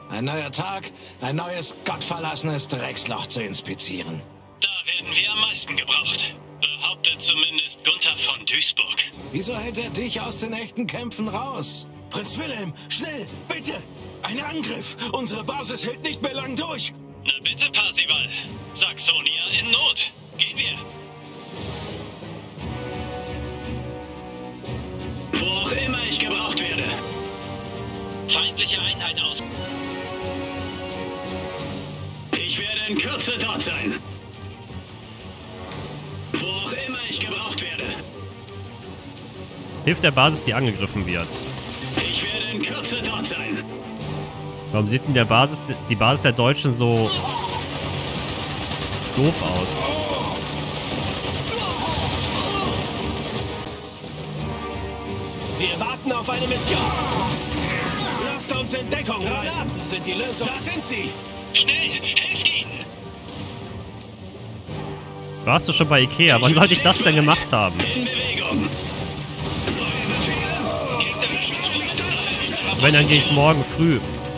Ein neuer Tag, ein neues gottverlassenes Drecksloch zu inspizieren. Da werden wir am meisten gebraucht. Behauptet zumindest Gunther von Duisburg. Wieso hält er dich aus den echten Kämpfen raus? Prinz Wilhelm, schnell, bitte! Ein Angriff! Unsere Basis hält nicht mehr lang durch! Na bitte, Parsival. Saxonia in Not. Gehen wir. Wo auch immer ich gebraucht werde. Feindliche Einheit aus. Ich werde in Kürze dort sein. Wo auch immer ich gebraucht werde. Hilft der Basis, die angegriffen wird. Ich werde in Kürze dort sein. Warum sieht denn die Basis der Deutschen so doof aus? Wir warten auf eine Mission. Lasst uns in Deckung rein. Sind die Lösung. Da sind sie. Schnell, helft ihnen! Warst du schon bei Ikea? Wann sollte ich das denn gemacht haben? In Bewegung. Wenn, dann gehe ich morgen früh.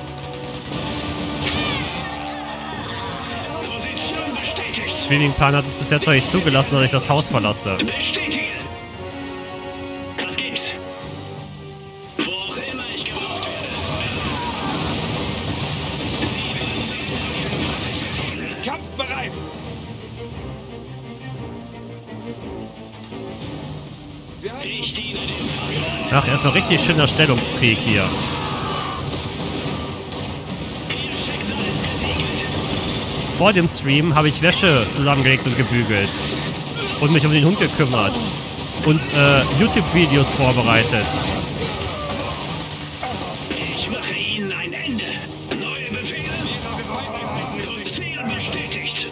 Position bestätigt. Streamingplan hat es bis jetzt noch nicht zugelassen, dass ich das Haus verlasse. Bestätige. Was gibt's? Wo auch immer ich gebraucht werde. Kampfbereit. Ich diene dem. Ach, erstmal richtig schöner Stellungskrieg hier. Ihr Schicksal ist besiegelt. Vor dem Stream habe ich Wäsche zusammengelegt und gebügelt. Und mich um den Hund gekümmert. Und YouTube-Videos vorbereitet. Ich mache Ihnen ein Ende. Neue Befehle. Ziel bestätigt.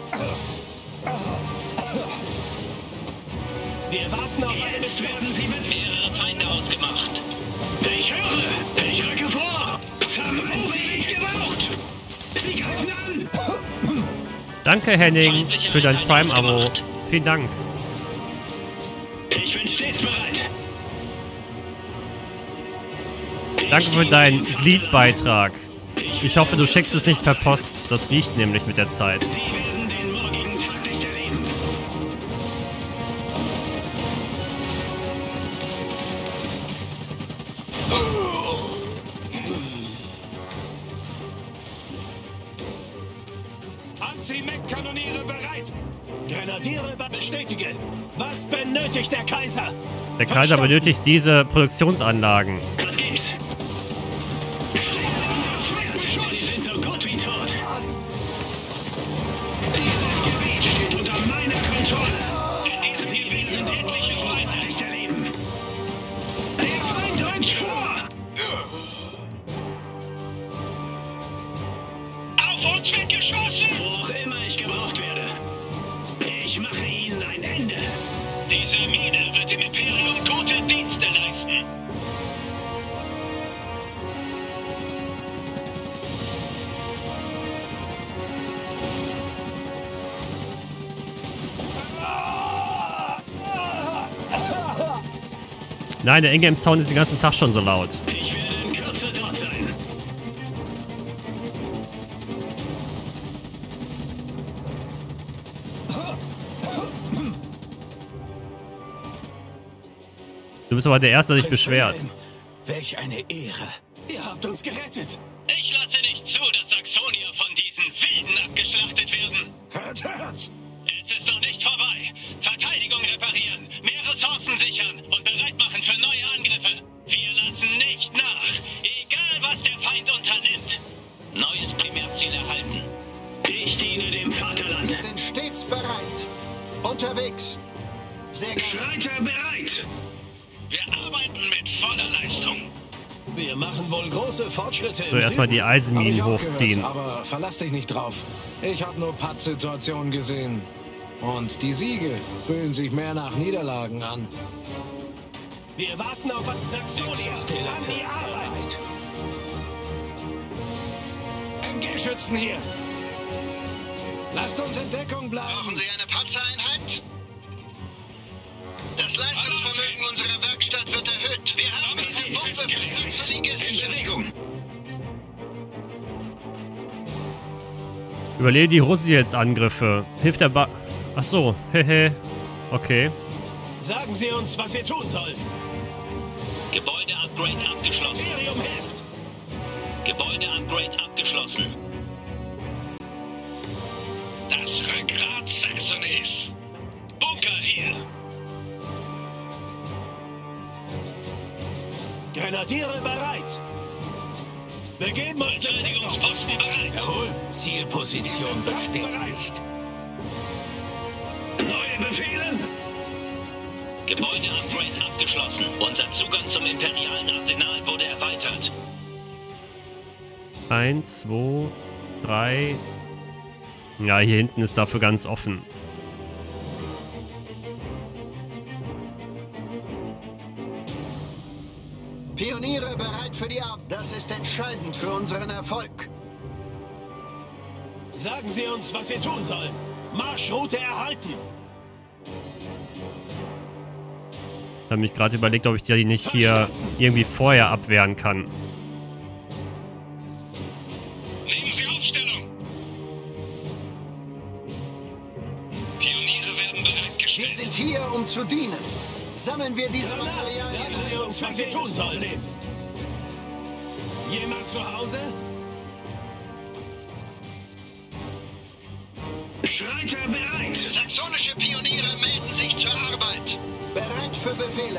Wir warten auf eine Jetzt Mission. werden Sie mit mehrere Feinde ausgemacht. Ich höre. Ich rücke vor. Haben Sie nicht gebraucht. Sie greifen an. Danke, Henning, für dein Prime-Abo. Vielen Dank. Ich bin stets bereit. Danke für deinen Gliedbeitrag. Ich hoffe, du schickst es nicht per Post. Das riecht nämlich mit der Zeit. Sie werden den morgigen Tag nicht erleben. Anti-Mech-Kanoniere bereit. Grenadiere bestätige. Was benötigt der Kaiser? Der Kaiser benötigt diese Produktionsanlagen. Was gibt's? Sie sind so gut wie tot. Dieses Gebiet steht unter meiner Kontrolle. In diesem Gebiet sind etliche Feinde nicht erleben. Der Feind rückt vor. Auf uns wird geschossen! Wo auch immer ich gebraucht werde. Ich mache Ihnen ein Ende. Diese Mine wird dem Imperium gute Dienste leisten. Nein, der Ingame-Sound ist den ganzen Tag schon so laut. Ich werde in Kürze dort sein. Du bist aber der Erste, der sich Prinz beschwert. Wilhelm, welch eine Ehre. Ihr habt uns gerettet. Ich lasse nicht zu, dass Saxonia von diesen Wilden abgeschlachtet werden. Hört, hört. Es ist noch nicht vorbei. Verteidigung reparieren, mehr Ressourcen sichern und bereit machen für neue Angriffe. Wir lassen nicht nach, egal was der Feind unternimmt. Neues Primärziel erhalten. Ich diene dem Vaterland. Wir sind stets bereit. Unterwegs. Sehr gerne. Schreiter bereit. Wir arbeiten mit voller Leistung. Wir machen wohl große Fortschritte. So, im erstmal Süden. die Eisenminen Hab ich auch hochziehen. gehört, aber verlass dich nicht drauf. Ich habe nur Pattsituationen gesehen. Und die Siege fühlen sich mehr nach Niederlagen an. Wir warten auf Saxonia. An die Arbeit. MG-Schützen hier! Lasst uns in Deckung bleiben! Brauchen Sie eine Panzereinheit? Das Leistungsvermögen unserer Werkstatt wird erhöht. Wir haben diese Bombe für Saxony gesichert. Überlebe die Rossi-Angriffe. Hilft der Ach so, hehe. Okay. Sagen Sie uns, was wir tun sollen. Gebäude-Upgrade abgeschlossen. Imperium hilft. Gebäude-Upgrade abgeschlossen. Das Rückgrat Saxonys. Bunker hier. Grenadiere bereit. Begeben uns in Deckung. Verteidigungsposten bereit. Jawohl. Zielposition bestätigt. Neue Befehle. Gebäude-Upgrade abgeschlossen. Unser Zugang zum imperialen Arsenal wurde erweitert. 1, 2, 3. Ja, hier hinten ist dafür ganz offen. Pioniere bereit für die Arbeit. Das ist entscheidend für unseren Erfolg. Sagen Sie uns, was wir tun sollen. Marschroute erhalten. Ich habe mich gerade überlegt, ob ich die nicht hier irgendwie vorher abwehren kann. Nehmen Sie Aufstellung. Pioniere werden Wir bereitgestellt. sind hier, um zu dienen. Sammeln wir diese Materialien. Sagen Sie uns, was wir tun sollen. Jemand zu Hause? Schreiter bereit. Saxonische Pioniere melden sich zur Arbeit. Bereit für Befehle.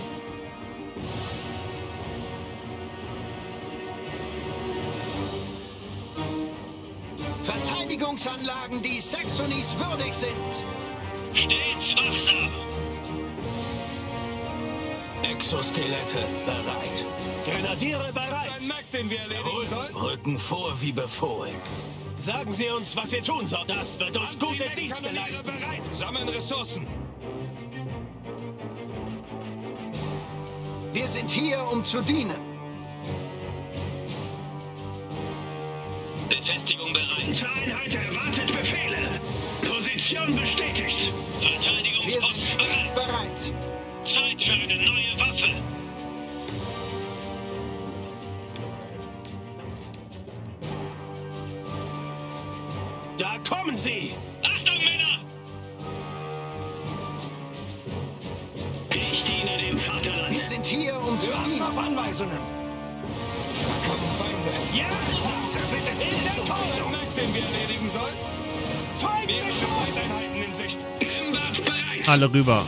Verteidigungsanlagen, die Saxonys würdig sind. Stets wachsam. Exoskelette bereit. Grenadiere bereit. Ein Mac, den wir erledigen sollen. Rücken vor wie befohlen. Sagen Sie uns, was wir tun sollen. Das wird uns gute Dienste leisten. Bereit. Sammeln Ressourcen. Wir sind hier, um zu dienen. Befestigung bereit. Einheit erwartet Befehle. Position bestätigt. Wir sind Verteidigungsposten stets bereit. bereit. Zeit für eine neue Waffe. Da kommen sie. Achtung, Männer! Ich diene dem Vaterland. Wir sind hier, um zu dienen. Auf Anweisungen. Da kommen Feinde. Ja, bitte in Deckung. Ein Mac, den wir erledigen sollen. Mehrere Feindeinheiten in Sicht. Imbat bereit. Alle rüber.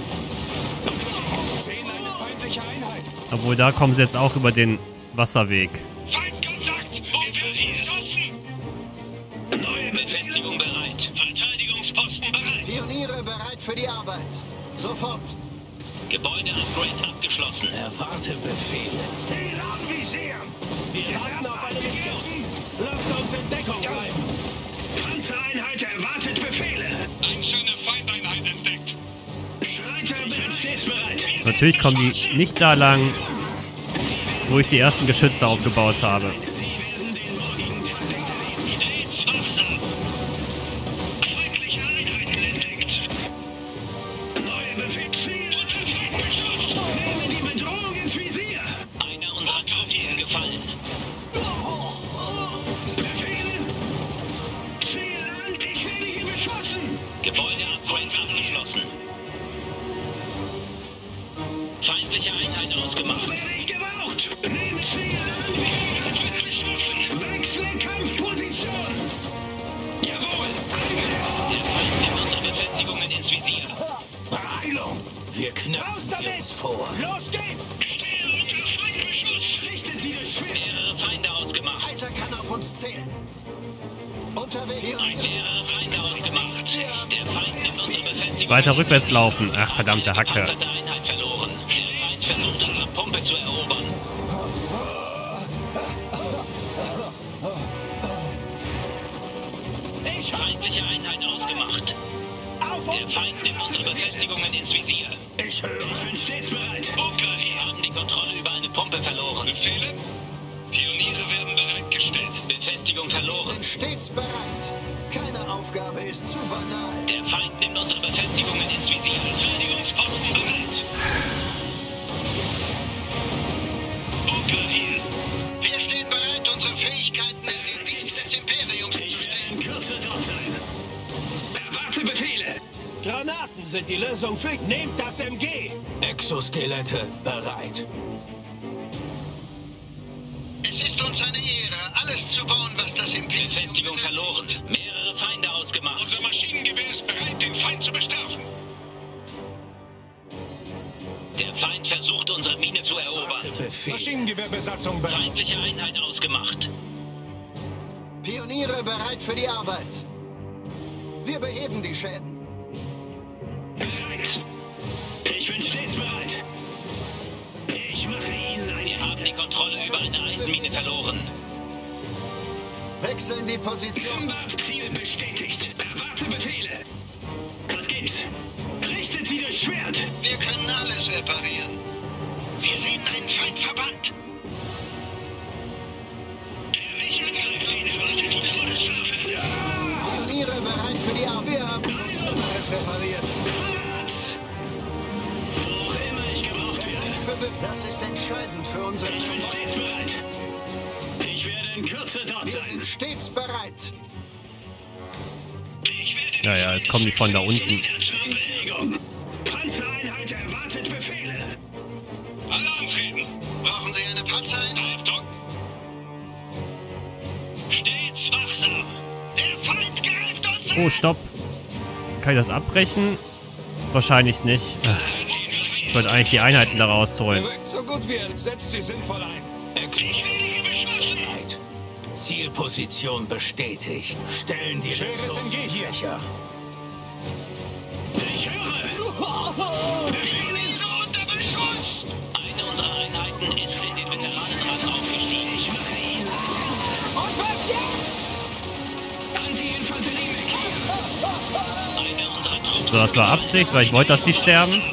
Sehen eine feindliche Einheit. Obwohl, da kommen sie jetzt auch über den Wasserweg. Feindkontakt. Bunker hier. Geschossen. Neue Befestigung bereit. Verteidigungsposten bereit. Pioniere bereit für die Arbeit. Sofort. Gebäude-Upgrade abgeschlossen. Erwarte Befehle. Ziel anvisieren. Wir warten auf eine Mission. Lasst uns in Deckung bleiben. Panzereinheit erwartet Befehle. Einzelne Feindeinheit entdeckt. Schreiter bereit. Stets bereit. Natürlich kommen die nicht da lang, wo ich die ersten Geschütze aufgebaut habe. Sie werden den morgigen Tag stets wachsam. Feindliche Einheiten entdeckt. Neue Befehle. Nehmen die Bedrohung ins Visier. Einer unserer Trupps ist gefallen. Befehle. Ziel an. Ich werde hier beschossen. Gebäude-Upgrade abgeschlossen. Feindliche Einheit ausgemacht. Werde ich gebraucht. Nehmt Ziel an. Ich werde beschossen. Wechsle Kampfposition. Jawohl. Der Feind nimmt unsere Befestigungen ins Visier. Beeilung. Wir knöpfen sie uns vor. Los geht's. Stehe unter Feindbeschuss. Richtet sie das Schwert. Mehrere Feinde ausgemacht. Kaiser kann auf uns zählen. Unterwegs. Mehrere Feinde ausgemacht. Der Feind nimmt unsere Befestigungen. Weiter rückwärts laufen. Ach, verdammte Hacke. Gepanzerte Einheit verloren. Der Feind versucht, unsere Pumpe zu erobern. Feindliche Einheit ausgemacht. Der Feind nimmt unsere Befestigungen ins Visier. Ich höre. Ich bin stets bereit. Bunker, wir haben die Kontrolle über eine Pumpe verloren. Befehle? Pioniere werden bereitgestellt. Befestigung verloren. Sind stets bereit. Keine Aufgabe ist zu banal. Der Feind nimmt unsere Befestigungen ins Visier. Verteidigungsposten bereit. Bunker hier. Wir stehen bereit, unsere Fähigkeiten in den Dienst des Imperiums zu Ich werde stellen. in Kürze sind die Lösung für... Nehmt das MG! Exoskelette bereit. Es ist uns eine Ehre, alles zu bauen, was das Imperium... Befestigung verloren. Mehrere Feinde ausgemacht. Unser Maschinengewehr ist bereit, den Feind zu bestrafen. Der Feind versucht, unsere Mine zu erobern. Befehl. Maschinengewehrbesatzung bereit. Feindliche Einheit ausgemacht. Pioniere bereit für die Arbeit. Wir beheben die Schäden. Bereit! Ich bin stets bereit. Ich mache Ihnen Wir haben die Kontrolle über eine Eismine verloren. Wechseln die Position. Ziel bestätigt. Erwarte Befehle. Was gibt's? Richtet Sie das Schwert. Wir können alles reparieren. Wir sehen einen Feindverband. Pioniere bereit für die Arbeit. Wir haben alles repariert. Wo auch immer ich gebraucht werde. Das ist entscheidend für unsere... Ich bin stets bereit. Ich werde in Kürze dort Wir sein. sind stets bereit. Ja, ja, jetzt kommen die von da unten. Bewegung. Panzereinheit erwartet Befehle. Alle antreten. Brauchen Sie eine Panzereinheit? Achtung. Stets wachsam. Der Feind greift uns Oh, stopp. Kann ich das abbrechen? Wahrscheinlich nicht. Ich wollte eigentlich die Einheiten da rausholen. So gut wie er. Setzt sie sinnvoll ein. Bereit. Zielposition bestätigt. Stellen die Schweres Ressourcen MG hier. sicher. Ich höre. Pioniere unter Beschuss! Eine unserer Einheiten ist in den Veteranenrang aufgestiegen. Ich mache Ihnen Und was jetzt? Anti-Infanterie. Eine unserer Truppen... So, das war Absicht, weil ich wollte, dass die sterben.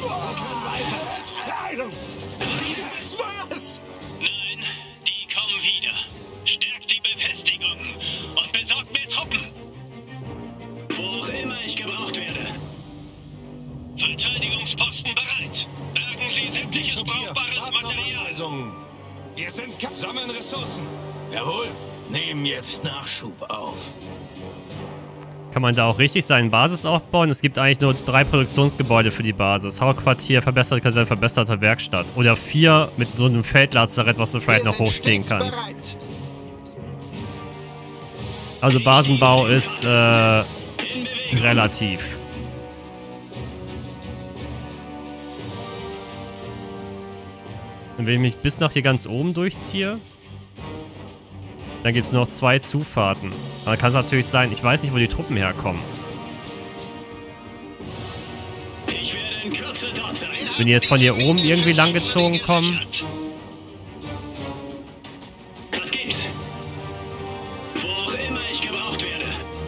Nein, die kommen wieder. Stärkt die Befestigung und besorgt mehr Truppen. Wo auch immer ich gebraucht werde. Verteidigungsposten bereit. Bergen Sie sämtliches brauchbares Material. Anweisungen. Wir sind... Sammeln Ressourcen. Jawohl. Nehmen jetzt Nachschub auf. Kann man da auch richtig seine Basis aufbauen? Es gibt eigentlich nur 3 Produktionsgebäude für die Basis. Hauptquartier, verbesserte Kaserne, verbesserte Werkstatt. Oder 4 mit so einem Feldlazarett, was du vielleicht noch hochziehen kannst. Bereit. Also Basenbau ist relativ. Und wenn ich mich bis nach hier ganz oben durchziehe, dann gibt es nur noch 2 Zufahrten. Aber kann es natürlich sein, ich weiß nicht, wo die Truppen herkommen. Ich werde in Kürze dort sein. Wenn die jetzt von hier oben irgendwie langgezogen kommen. Was gibt's? Wo auch immer ich gebraucht werde.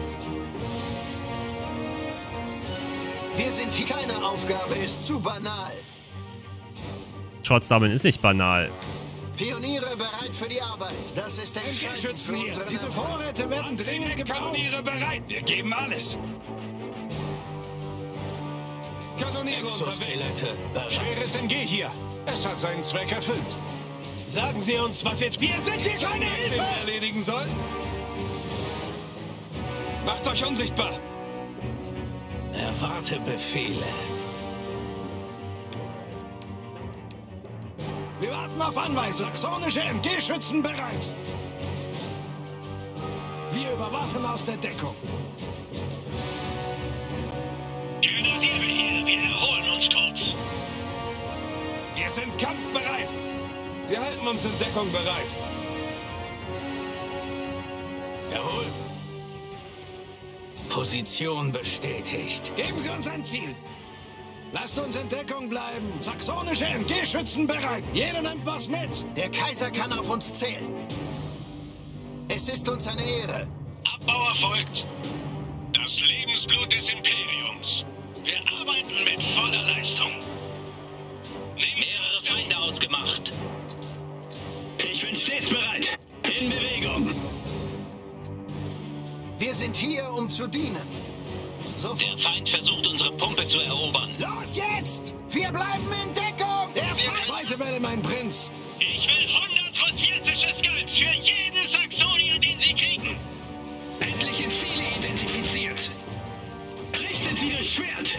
Wir sind hier. Keine Aufgabe ist zu banal. Schrott sammeln ist nicht banal. Pioniere bereit für die Arbeit. Das ist entscheidend für unseren Erfolg. Vorräte werden dringend gebraucht. Kanoniere bereit. Wir geben alles. Kanoniere unterwegs. Exoskelette bereit. Schweres MG hier. Es hat seinen Zweck erfüllt. Sagen Sie uns, was jetzt... Wir sind hier keine Den Hilfe! wir erledigen sollen. Macht euch unsichtbar. Erwarte Befehle. Wir warten auf Anweisung. Saxonische MG-Schützen bereit. Wir überwachen aus der Deckung. Grenadiere hier, wir erholen uns kurz. Wir sind kampfbereit. Wir halten uns in Deckung bereit. Jawohl. Position bestätigt. Geben Sie uns ein Ziel. Lasst uns in Deckung bleiben. Saxonische MG-Schützen bereit. Jeder nimmt was mit. Der Kaiser kann auf uns zählen. Es ist uns eine Ehre. Abbau erfolgt. Das Lebensblut des Imperiums. Wir arbeiten mit voller Leistung. Mehrere Feinde ausgemacht. Ich bin stets bereit. In Bewegung. Wir sind hier, um zu dienen. Sofort. Der Feind versucht, unsere Pumpe zu erobern. Los jetzt! Wir bleiben in Deckung! Zweite Welle, mein Prinz. Ich will 100 rosviatische Skalps für jeden Saxonier, den Sie kriegen. Endliche Ziele identifiziert. Richtet Sie das Schwert!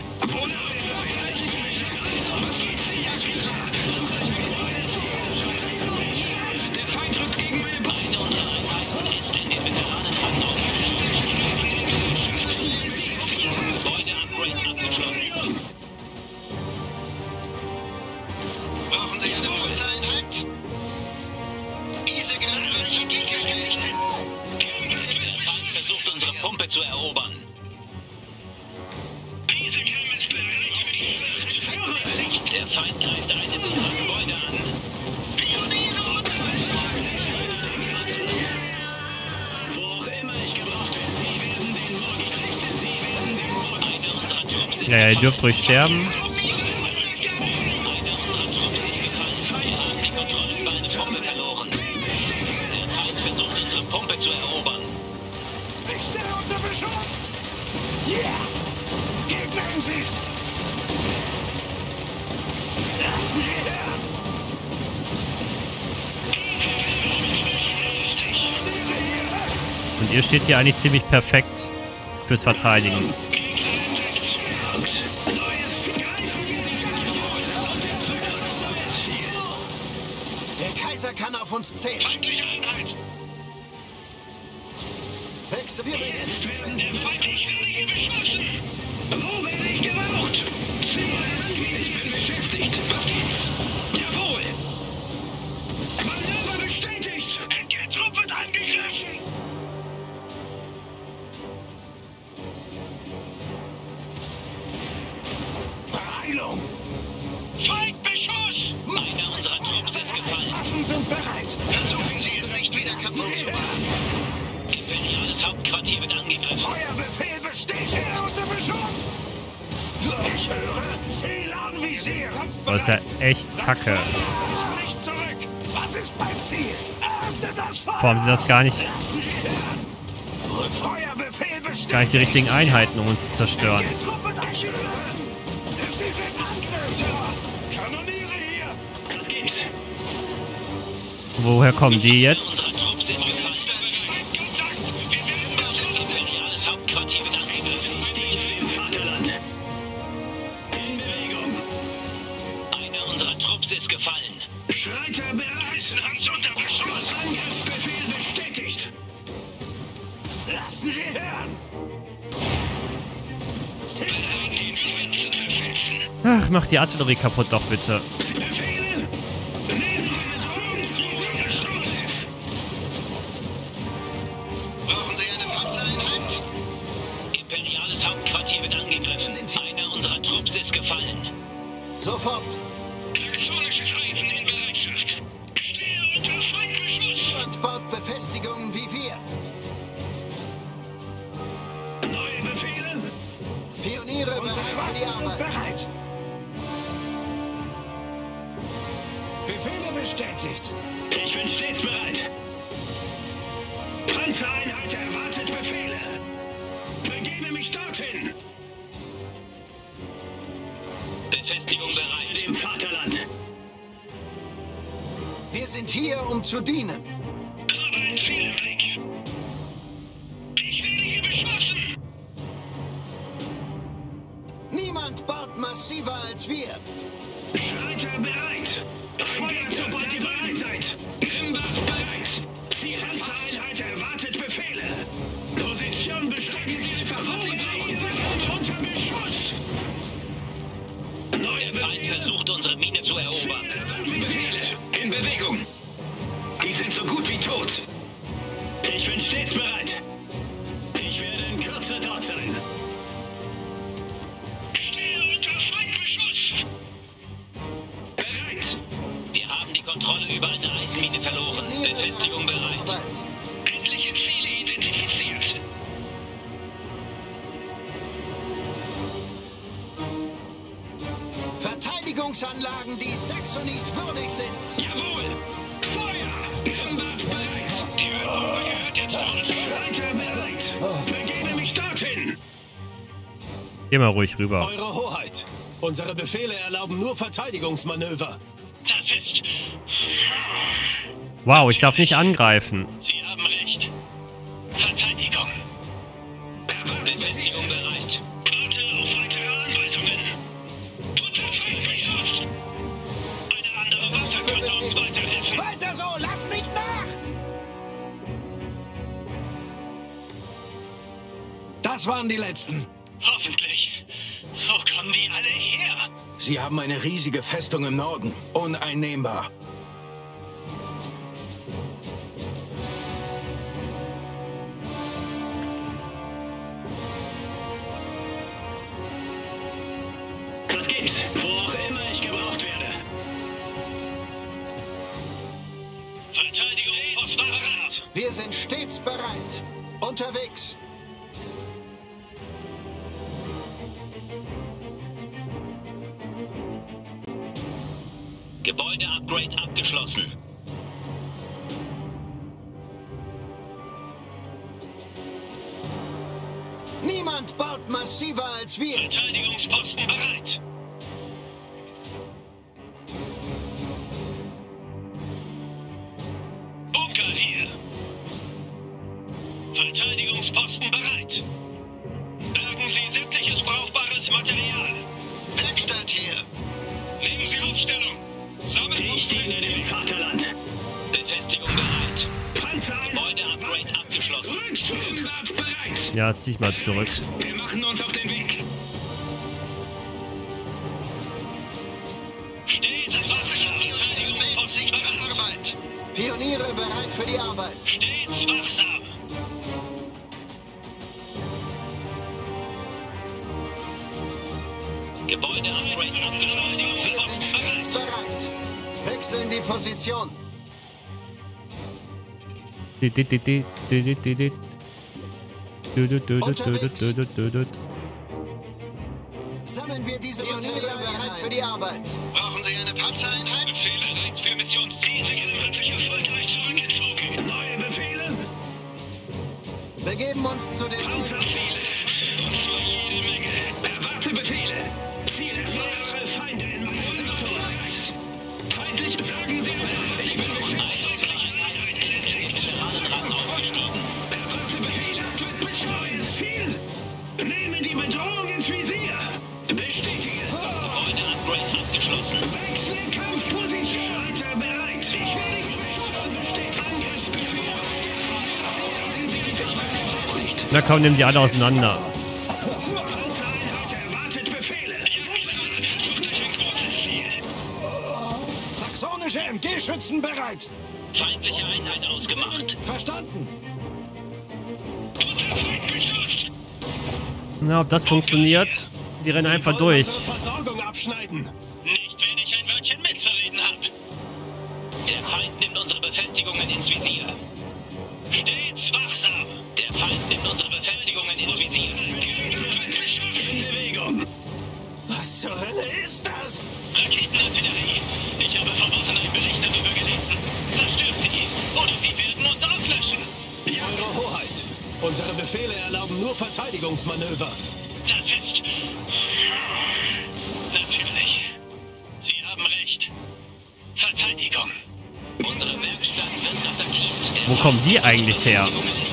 Der Feind rückt gegen meine Beine. Unsere Einheiten ist in den Veteranenhafen Gebäude-Upgrade abgeschlossen. Brauchen Sie eine Panzereinheit? Diese Granate gestellt. Der Feind versucht, unsere Pumpe zu erobern. Diese Krim ist bereit für die Schlacht. Der Feind greift eines unserer Gebäude an. Pioniere Wo auch immer ich gebraucht werde, Sie werden den Morgen richten. Sie werden den Morgen. Einer unserer Trupps ist Ja, ihr dürft ruhig sterben. Einer unserer Trupps ist gefallen. Wir haben die Kontrolle über eine Pumpe verloren. Der Feind versucht, unsere Pumpe zu erobern. Ich stehe unter Beschuss! Ja! Gegner in Sicht! Lassen Sie her! Und ihr steht hier eigentlich ziemlich perfekt fürs Verteidigen. Der Kaiser kann auf uns zählen. Feindliche Einheit! Wechsel wir jetzt. Der Feind, ich werde hier beschossen! Wo werde ich gebraucht? Ich bin beschäftigt. Was gibt's? Jawohl! Manöver bestätigt! NG-Truppe wird angegriffen! Heilung! Feindbeschuss! Einer unserer Trupps ist gefallen. Waffen sind bereit! Versuchen Sie es nicht wieder kaputt zu machen. Imperiales Hauptquartier wird angegriffen. Feuerbefehl besteht! Ich stehe unter Beschuss! Ich höre, Ziel anvisieren! Das ist ja echt kacke. Nicht zurück! Was ist mein Ziel? Öffnet das Feuer! Vor allem sind das gar nicht Lassen Sie hören! Feuerbefehl besteht! die richtigen Einheiten, um uns zu zerstören. Die Truppe durchführen! Sie sind Angriff! Kanoniere hier! Was gibt's? Woher kommen die jetzt? Unserer Trupps ist gefallen. Imperiales Hauptquartier wird angegriffen. Ich diene dem Vaterland. In Bewegung. Einer unserer Trupps ist gefallen. Schreiter bereit. Hans unter Beschuss. Angriffsbefehl bestätigt. Lassen Sie hören! Bereit, den Feind zu zerfetzen. Ach, mach die Artillerie kaputt doch bitte. Befehlen! Nehmen Sie Brauchen Sie eine Panzereinheit? Imperiales Hauptquartier wird angegriffen. Einer unserer Trupps ist gefallen. Sofort. Saxonisches Eisen in Bereitschaft. Stehe unter Feindbeschuss. Und baut Befestigungen wie wir. Neue Befehle? Pioniere bereit für die Waffen sind Arbeit. bereit! Befehle bestätigt! Ich bin stets bereit. Panzereinheit erwartet Befehle. Begebe mich dorthin. Befestigung bereit. Dem Vaterland. Wir sind hier, um zu dienen. Habe ein Ziel im Blick. Ich werde hier beschossen. Niemand baut massiver als wir. Schreiter bereit. Feuer, sobald ihr bereit seid. Grimbach bereit. Die Panzereinheit erwartet Befehle. Position bestimmen Sie Verwundung unter Beschuss. Der Feind versucht, unsere Mine zu erobern. Befehle. In Bewegung. Die sind so gut wie tot. Ich bin stets bereit. Ich werde in Kürze dort sein. Stehe unter Feindbeschuss. Bereit. Wir haben die Kontrolle über eine Eismine verloren. Befestigung bereit. Endliche Ziele identifiziert. Verteidigungsanlagen, die Saxonies würdig sind. Jawohl. Feuer. Grimbach bereit. Die Europa gehört jetzt uns. Reiter bereit. Begebe mich dorthin. Geh mal ruhig rüber. Eure Hoheit! Unsere Befehle erlauben nur Verteidigungsmanöver. Das ist... Wow, ich darf nicht angreifen. Sie haben recht. Verteidigung. Befestigung bereit. Warte auf uns weiterhelfen. Weiter so, lass nicht nach! Das waren die letzten. Hoffentlich. Wo kommen die alle her? Sie haben eine riesige Festung im Norden. Uneinnehmbar. Was gibt's? Wo auch immer ich gebraucht werde. Verteidigungsposten bereit. Wir sind stets bereit. Unterwegs. Gebäude-Upgrade abgeschlossen. Niemand baut massiver als wir. Verteidigungsposten bereit. Bunker hier. Verteidigungsposten bereit. Bergen Sie sämtliches brauchbares Material. Werkstatt hier. Nehmen Sie Aufstellung. Ich diene dem Vaterland. Befestigung bereit. Gebäude-Upgrade abgeschlossen. Rückzug bereit. Ja, zieh ich mal zurück. Wir machen uns auf den Weg. Stets wachsam. Verteidigungsposten bereit. Pioniere bereit für die Arbeit. Stets wachsam. Gebäude-Upgrade abgeschlossen. Posten bereit. Bereit. Wechseln die Position. Sammeln wir diese Pioniere bereit für die Arbeit. Brauchen Sie eine Panzereinheit? Befehle bereit für Missionsziele. Hat sich erfolgreich zurückgezogen. Neue Befehle? Begeben uns zu den... Panzerbefehle. Und zwar jede Menge. Erwarte Befehle. Ziel erfahrene Feinde in meinem Sektor. Feindlich sagen Sie bitte. Ich bin aufgestiegen. Erwarte Befehle. Neues Ziel. Nehme die Bedrohung ins Visier. Bestätige. Gebäude-Upgrade abgeschlossen. Wechsle Kampfposition. Weiter bereit. Ich werde die Mission besteht. Angriffsbefehl. Na komm, nimm die alle auseinander. Panzereinheit erwartet Befehle. Saxonische MG-Schützen bereit. Feindliche Einheit ausgemacht. Verstanden. Na, ob das funktioniert? Die rennen einfach durch. Versorgung abschneiden. Nicht, wenn ich ein Wörtchen mitzureden habe. Der Feind nimmt unsere Befestigungen ins Visier. Stets wachsam. Der Feind nimmt unsere Befestigungen ins Visier. In Bewegung. Was zur Hölle ist das? Raketenartillerie. Ich habe vor Wochen einen Bericht darüber gelesen. Zerstört sie oder sie werden uns auslöschen. Eure Hoheit. Unsere Befehle erlauben nur Verteidigungsmanöver. Das ist... Natürlich. Sie haben recht. Verteidigung. Unsere Werkstatt wird attackiert. Wo kommen die eigentlich her?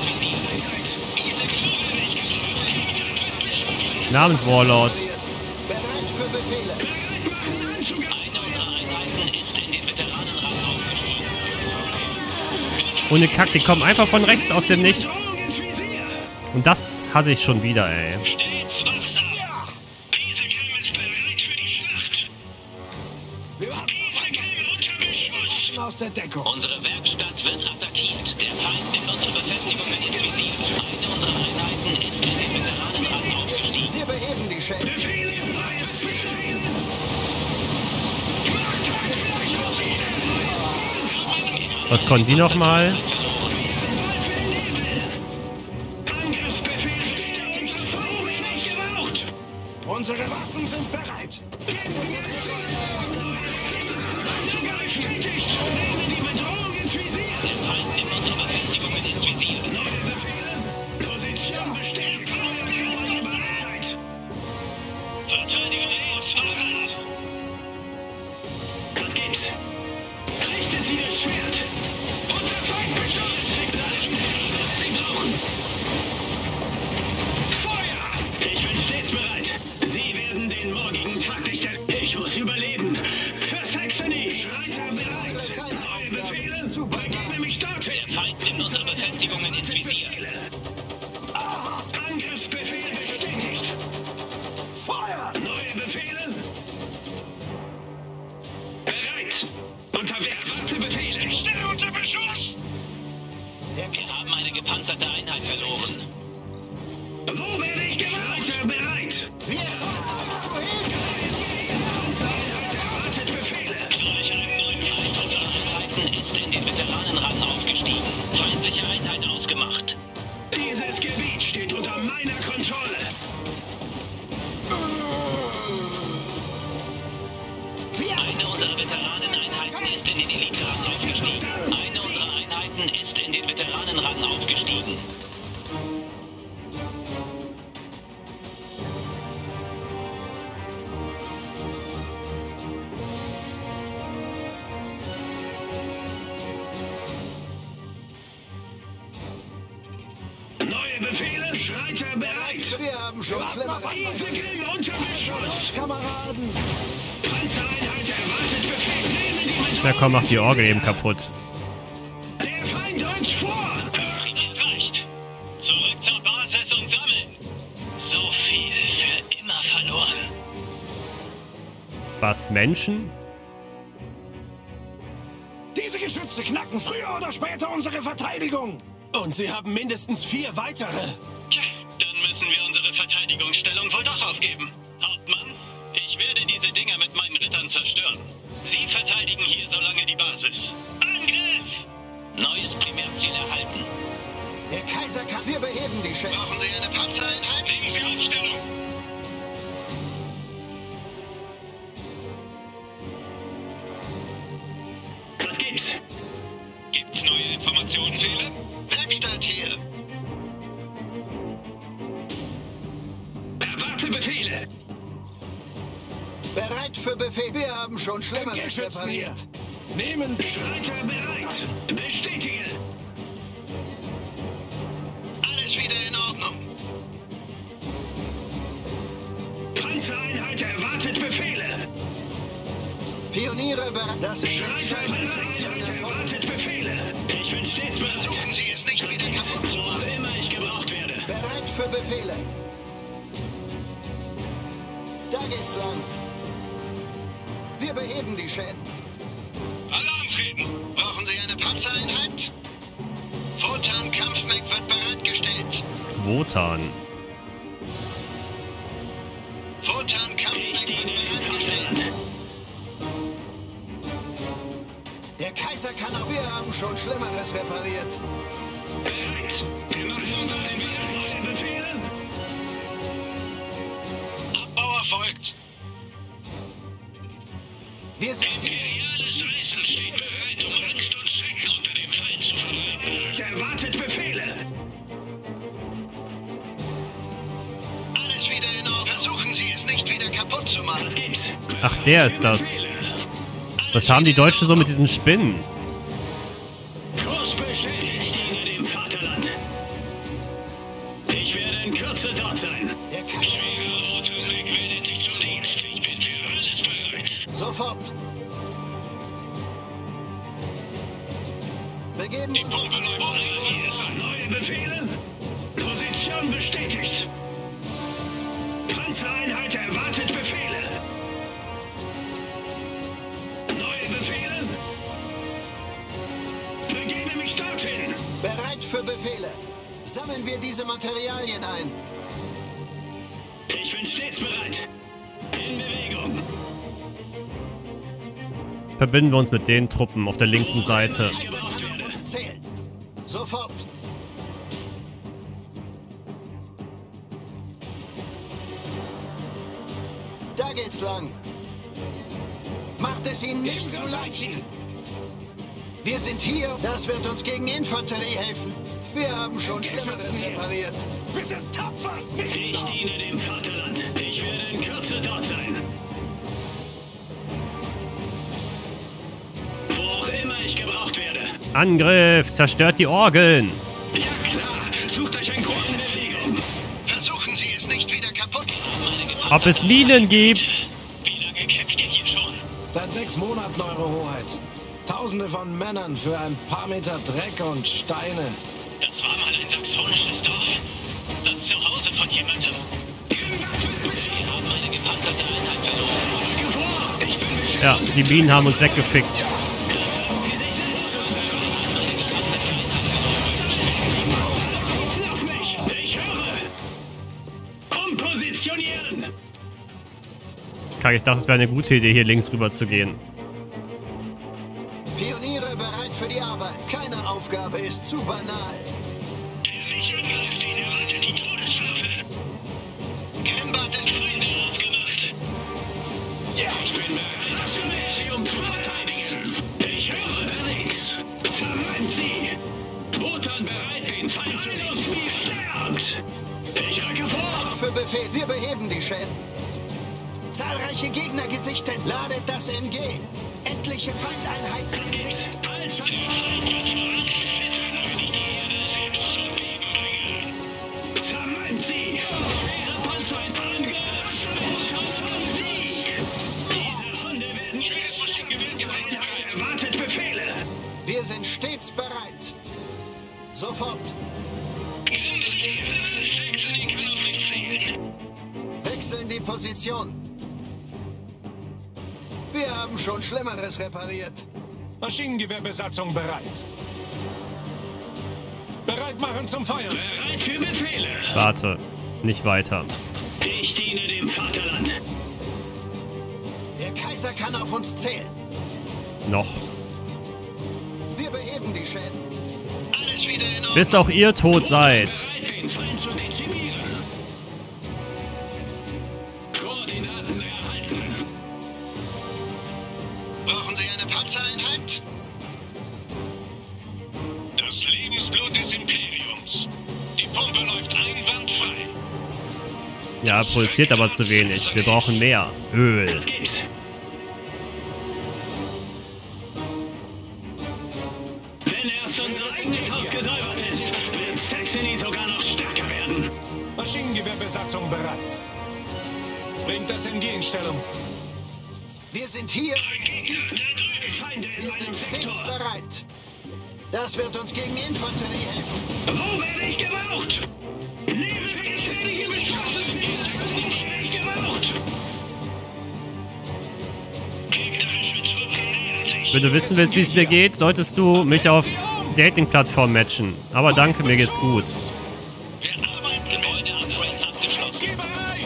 Namens Warlord. Bereit für Befehle. Eine unserer Einheiten ist in den Veteranenrat aufgestiegen. Ohne Kack, die kommen einfach von rechts aus dem Nichts. Und das hasse ich schon wieder, ey. Stets wachsam. Diese Grimm ist bereit für die Schlacht. Wir haben Diese Grimm unter Beschuss. aus der Deckung. Unsere Werkstatt wird attackiert. Der Feind nimmt unsere Befestigungen ins Visier. Eine unserer Einheiten ist in den Veteranenrat aufgestiegen. Wir beheben die Schäden. Was konnten die nochmal? Unsere Waffen sind bereit. Der Feind nimmt unsere Befestigungen ins Visier. Neue Befehle. Position bestimmt. Verteidigung ist bereit. Was gibt's? Richtet sie das Schwert. Unser Feind beschuss. Schicksal. Sie brauchen. Feuer! Ich bin stets bereit. Sie werden den morgigen Tag nicht... Ich muss überleben. Für Saxony. Schreiter bereit. Neue Befehle. Begebe mich dorthin. Der Feind nimmt unsere Befestigungen ins Visier. Angriffsbefehl bestätigt. Feuer! Neue Befehle. Bereit. Unterwegs. Erwarte Befehle. Ich stehe unter Beschuss. Wir haben eine gepanzerte Einheit verloren. Wo werde ich gemacht? Reiter bereit. Wir Panzereinheit erwartet Befehle. Solch einen neuen Feind unserer Einheiten ist in den Veteranenrang aufgestiegen. Feindliche Einheit ausgemacht. Dieses Gebiet steht unter meiner Kontrolle. Eine unserer Veteraneneinheiten ist in den Elite-Rang aufgestiegen. Eine unserer Einheiten ist in den Veteranenrang aufgestiegen. Neue Befehle, Schreiter bereit. Wir haben schon Schlimmeres. Igel unter Beschuss. Kameraden! Panzereinheit erwartet Befehl. Nehmen die mit. Na komm, mach die Orgel eben kaputt. Der Feind rückt vor. Es reicht. Zurück zur Basis und sammeln. So viel für immer verloren. Was, Menschen? Diese Geschütze knacken früher oder später unsere Verteidigung! Und sie haben mindestens 4 weitere. Tja, dann müssen wir unsere Verteidigungsstellung wohl doch aufgeben. Hauptmann, ich werde diese Dinger mit meinen Rittern zerstören. Sie verteidigen hier so lange die Basis. Angriff! Neues Primärziel erhalten. Der Kaiser kann. Wir beheben die Schäden. Brauchen Sie eine Panzereinheit? Nehmen Sie Aufstellung. Was gibt's? Gibt's neue Informationen, Fehler? Werkstatt hier. Erwarte Befehle. Bereit für Befehl. Wir haben schon Schlimmeres Geschützen hier! repariert. Nehmen! Reiter bereit. Bestätige. Alles wieder in Ordnung. Panzereinheit erwartet Befehle. Pioniere bereit. Das ist Reiter bereit. Erwartet Befehle. Ich bin stets bereit. Versuchen Sie es nicht wieder kaputt zu Wo machen. auch immer ich gebraucht werde. Bereit für Befehle. Da geht's lang. Wir beheben die Schäden. Alle antreten. Brauchen Sie eine Panzereinheit? Wotan Kampfmech wird bereitgestellt. Wotan. Wotan Kampfmech wird bereitgestellt. Der Kaiser kann auch. Wir haben schon Schlimmeres repariert. Bereit. Wir machen uns auf den Weg. Neue Befehle. Abbau erfolgt. Wir sind. Imperiales Eisen steht bereit, um Angst und Schrecken unter dem Feind zu verbreiten. Erwartet Befehle. Alles wieder in Ordnung. Versuchen Sie es nicht wieder kaputt zu machen. Was gibt's? Ach, der ist das. Was haben die Deutschen so mit diesen Spinnen? Kurs bestätigt, diene dem Vaterland. Ich werde in Kürze dort sein. Der Kaiser. Autumnweg meldet sich zum Dienst. Ich bin für alles bereit. Sofort. Begeben Die uns. Pumpe läuft reagiert. Neue Befehle. Position bestätigt. Panzereinheit erwartet Befehle. Neue Befehle. Begebe mich dorthin. Bereit für Befehle. Sammeln wir diese Materialien ein. Ich bin stets bereit. In Bewegung. Verbinden wir uns mit den Truppen auf der linken Seite. Kaiser kann auf uns zählen. Sofort. Da geht's lang. Macht es ihnen nicht zu leicht. Wir sind hier. Das wird uns gegen Infanterie helfen. Wir haben schon Schlimmeres repariert. Wir sind tapfer! Nicht Ich diene dem Vaterland. Ich werde in Kürze dort sein. Wo auch immer ich gebraucht werde. Angriff! Zerstört die Orgeln! Ja klar, sucht euch ein Kurs in Bewegung. Versuchen Sie es nicht wieder kaputt. Ob es Minen gibt! Wie lange kämpft ihr hier schon? Seit 6 Monaten, Eure Rohheit. Tausende von Männern für ein paar Meter Dreck und Steine. Das war mal ein saxonisches Dorf. Das Zuhause von jemandem. Wir haben eine gepanzerte Einheit verloren. Ja, die Bienen haben uns weggefickt. Auf mich! Ich höre! Umpositionieren! Kacke, ich dachte, es wäre eine gute Idee, hier links rüber zu gehen. Pioniere bereit für die Arbeit. Keine Aufgabe ist zu banal. Wer mich angreift, den erwartet die Todesstrafe. Grimbart ist Feinde ausgemacht. Ja, ich bin bereit, das Imperium zu verteidigen. Ich höre nichts. Zerreibt sie! Wotan bereit, den Feind zu dezimieren. Sterbt! Ich rücke vor! Für Befehl. Wir beheben die Schäden. Zahlreiche Gegner gesichtet. Ladet das MG. Etliche Feindeinheiten in Sicht. Als ein Feind wird voranschreiten, wenn ich die Erde selbst zum Leben bringe. Zerreibt sie! Schwere Panzer in Angriff! Diese Hunde werden schweres Maschinengewehr. Erwartet Befehle! Wir sind stets bereit. Sofort. Saxony kann auf mich zählen. Wechseln die Position. Wir haben schon Schlimmeres repariert. Maschinengewehrbesatzung bereit. Bereit machen zum Feuern. Bereit für Befehle. Warte, nicht weiter. Ich diene dem Vaterland. Der Kaiser kann auf uns zählen. Noch. Wir beheben die Schäden. Alles wieder in Ordnung. Bis auch ihr tot seid. Bereit, den Feind zu dezimieren. Koordinaten erhalten. Brauchen Sie eine Panzereinheit? Das Lebensblut des Imperiums. Die Pumpe läuft einwandfrei. Ja, pulsiert aber zu wenig. Wir brauchen mehr. Öl. Was gibt's? Wenn erst unser eigenes Haus gesäubert ist, wird Saxony sogar noch stärker werden. Maschinengewehrbesatzung bereit. Bringt das MG in Stellung. Wir sind hier. Feinde in Wir meinem sind stets Sektor. bereit. Das wird uns gegen Infanterie helfen. Wo werde ich gebraucht? Liebe gefährliche Beschuss! Wo werde ich gebraucht? Gegnerische Truppen nähern sich. Wenn du wissen willst, wie es mir geht, solltest du mich auf Dating-Plattform matchen. Aber danke, mir geht's gut. Wir arbeiten Gebäudeupgrade abgeschlossen. Geh bereit!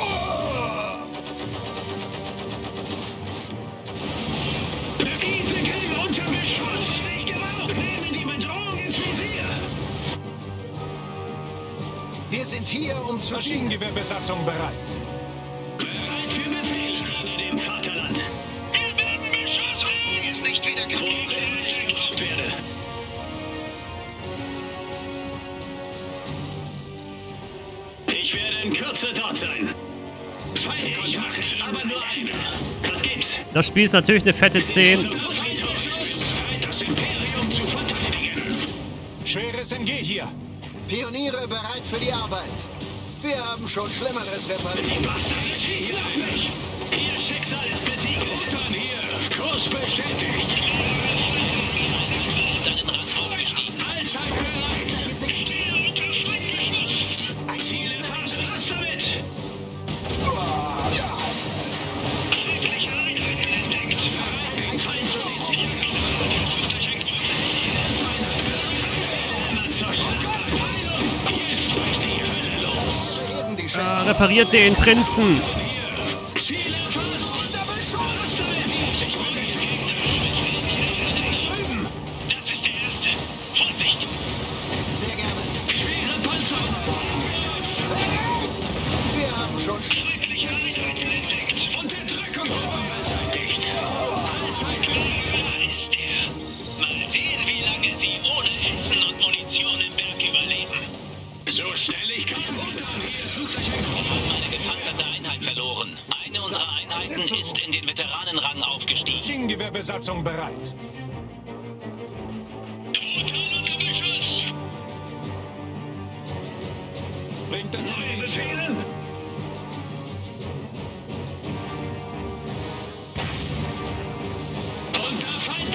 Diese kriegen unter Beschuss. Nicht gebraucht. Nehmen die Bedrohung ins Visier. Wir sind hier, um zu dienen. Maschinengewehrbesatzung bereit. Bereit für Befehl. Ich diene dem Vaterland. Wir werden beschossen. Sie ist nicht wieder Wo ich gebraucht werde. Ich werde in Kürze dort sein. Feindkontakt, aber nur einer. Was gibt's? Das Spiel ist natürlich eine fette 10. Das Imperium zu verteidigen. Schweres MG hier. Pioniere bereit für die Arbeit. Wir haben schon Schlimmeres repariert. Die Bastarde schießen auf mich. Ihr Schicksal ist besiegelt. Dann hier. Kurs bestätigt. Deinen Rang aufgestiegen. Allzeit bereit. Ziel erfasst. Was damit? Feindliche Einheiten entdeckt. Bereit, den Feind zu dezimieren. Zur Schlacht. Jetzt bricht die Hölle los. Beheben die Schäden. Repariert den Prinzen. Ziel erfasst. Das ist der erste. Vorsicht. Sehr gerne. Schwere Panzer. Wir haben schon Feindliche Einheiten entdeckt. Unterdrückung beseitigt. Da ist er. Mal sehen, wie lange sie ohne Essen und Munition im Berg überleben. So schnell ich kann. Sucht euch eine gepanzerte Einheit verloren. Eine unserer Einheiten ist in den Veteranenrang aufgestiegen. Maschinengewehrbesatzung bereit. Brutal unter Beschuss. Bringt das MG in Stellung. Befehle? Unter Feind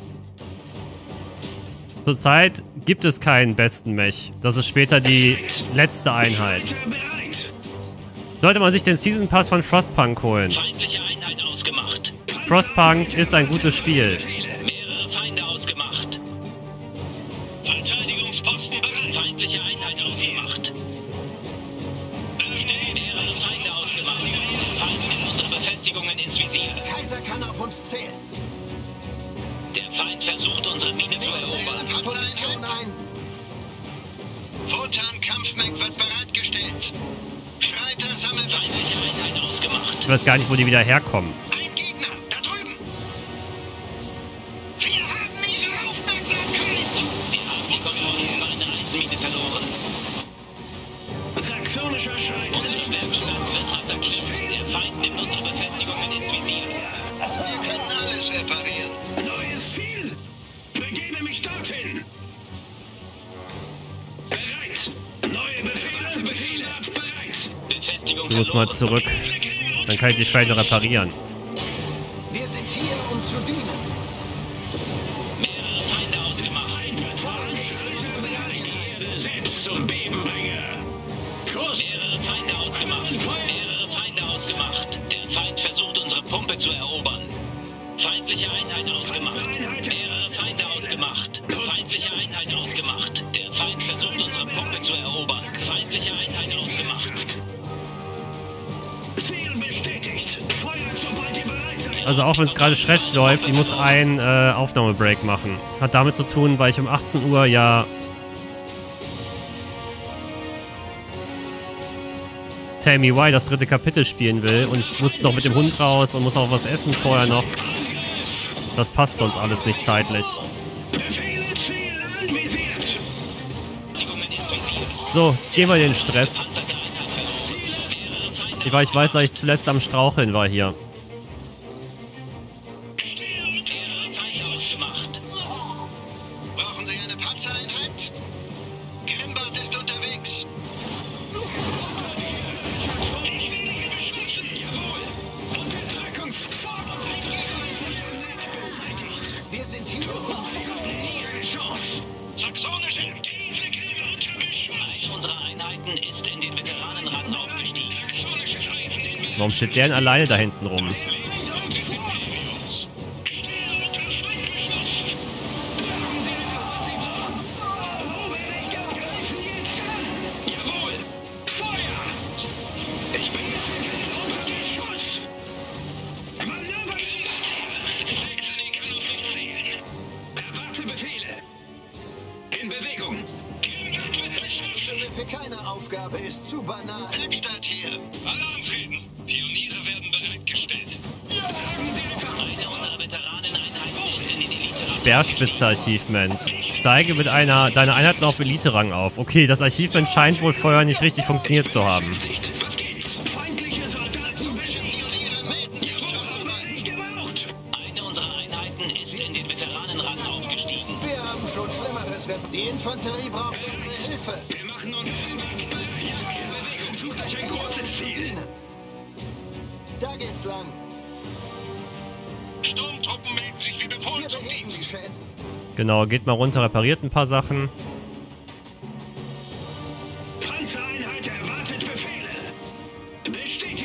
Zurzeit gibt es keinen besten Mech. Das ist später die letzte Einheit. Sollte man sich den Season Pass von Frostpunk holen. Feindliche Einheit ausgemacht. Frostpunk ist ein gutes Spiel. Mehrere Feinde ausgemacht. Verteidigungsposten bereit. Feindliche Einheit ausgemacht. Mehrere Feinde ausgemacht. Feind nimmt unsere Befestigungen ins Visier. Kaiser kann auf uns zählen. Der Feind versucht, unsere Mine zu erobern. Position ein. Wotan-Kampfmech wird bereitgestellt. Schreiter sammelt Feindliche Einheit ausgemacht. Ich weiß gar nicht, wo die wieder herkommen. ein Gegner. Da drüben. Wir haben ihre Aufmerksamkeit. Wir haben die Kontrolle über eine Eismine verloren. Saxonischer Schreit. Unsere Werkstatt wird attackiert. Der Feind nimmt unsere Befestigungen ins Visier. Wir können alles reparieren. Neues Ziel. Begebe mich dorthin. Bereit. Neue Befehle. Befehle bereit. Befestigung Du musst mal zurück. Dann kann ich die vielleicht noch reparieren. Wir sind hier, um zu dienen. Mehrere Feinde ausgemacht. Selbst zum Beben bringe. Mehrere Feinde ausgemacht. Mehrere Feinde ausgemacht. Der Feind versucht, unsere Pumpe zu erobern. Feindliche Einheit ausgemacht. Mehrere Feinde ausgemacht. Feindliche Einheit ausgemacht. Der Feind versucht, unsere Pumpe zu erobern. Feindliche Einheit ausgemacht. Ziel bestätigt. Feuer, sobald ihr bereit seid. Also auch wenn es gerade schrecklich läuft, ich muss einen Aufnahmebreak machen. Hat damit zu tun, weil ich um 18 Uhr ja Tell Me Why das 3. Kapitel spielen will. Und ich muss noch mit dem Hund raus und muss auch was essen vorher noch. Das passt sonst alles nicht zeitlich. Befehle, Ziel anvisiert. Befestigungen ins Visier. So, gehen wir in den Stress. Panzer der Einheit verloren. Mehrere Feinde Weil ich weiß, dass ich zuletzt am Straucheln war hier. Mehrere Feinde ausgemacht. Brauchen Sie eine Panzereinheit? Grimbart ist unterwegs. Wir sind hier. Saxonische. Eine unserer Einheiten ist in den Veteranenrang aufgestiegen. Warum steht der denn alleine da hinten rum? Jawohl. Feuer. Ich bin Schuss. Manöver. Erwarte Befehle. In Bewegung. Für keine Aufgabe ist zu banal. Werkstatt hier. Alle antreten. Pioniere werden bereitgestellt. Eine unserer Veteraneneinheiten ist in den Elite. Speerspitze-Achievement. Steige mit deiner Einheit auf Elite-Rang auf. Okay, das Achievement scheint wohl vorher nicht richtig funktioniert zu haben. Was geht's? Feindliche Soldaten Pioniere melden sich zur Arbeit. gebraucht. Eine unserer Einheiten ist in den Veteranenrang aufgestiegen. Wir haben schon Schlimmeres. Die Infanterie braucht unsere Hilfe. Wir machen uns sucht euch ein großes Ziel. Da geht's lang. Sturmtruppen melden sich wie befohlen Wir zum beheben die Dienst. Schäden. Genau, geht mal runter, repariert ein paar Sachen. Panzereinheit erwartet Befehle. Bestätige.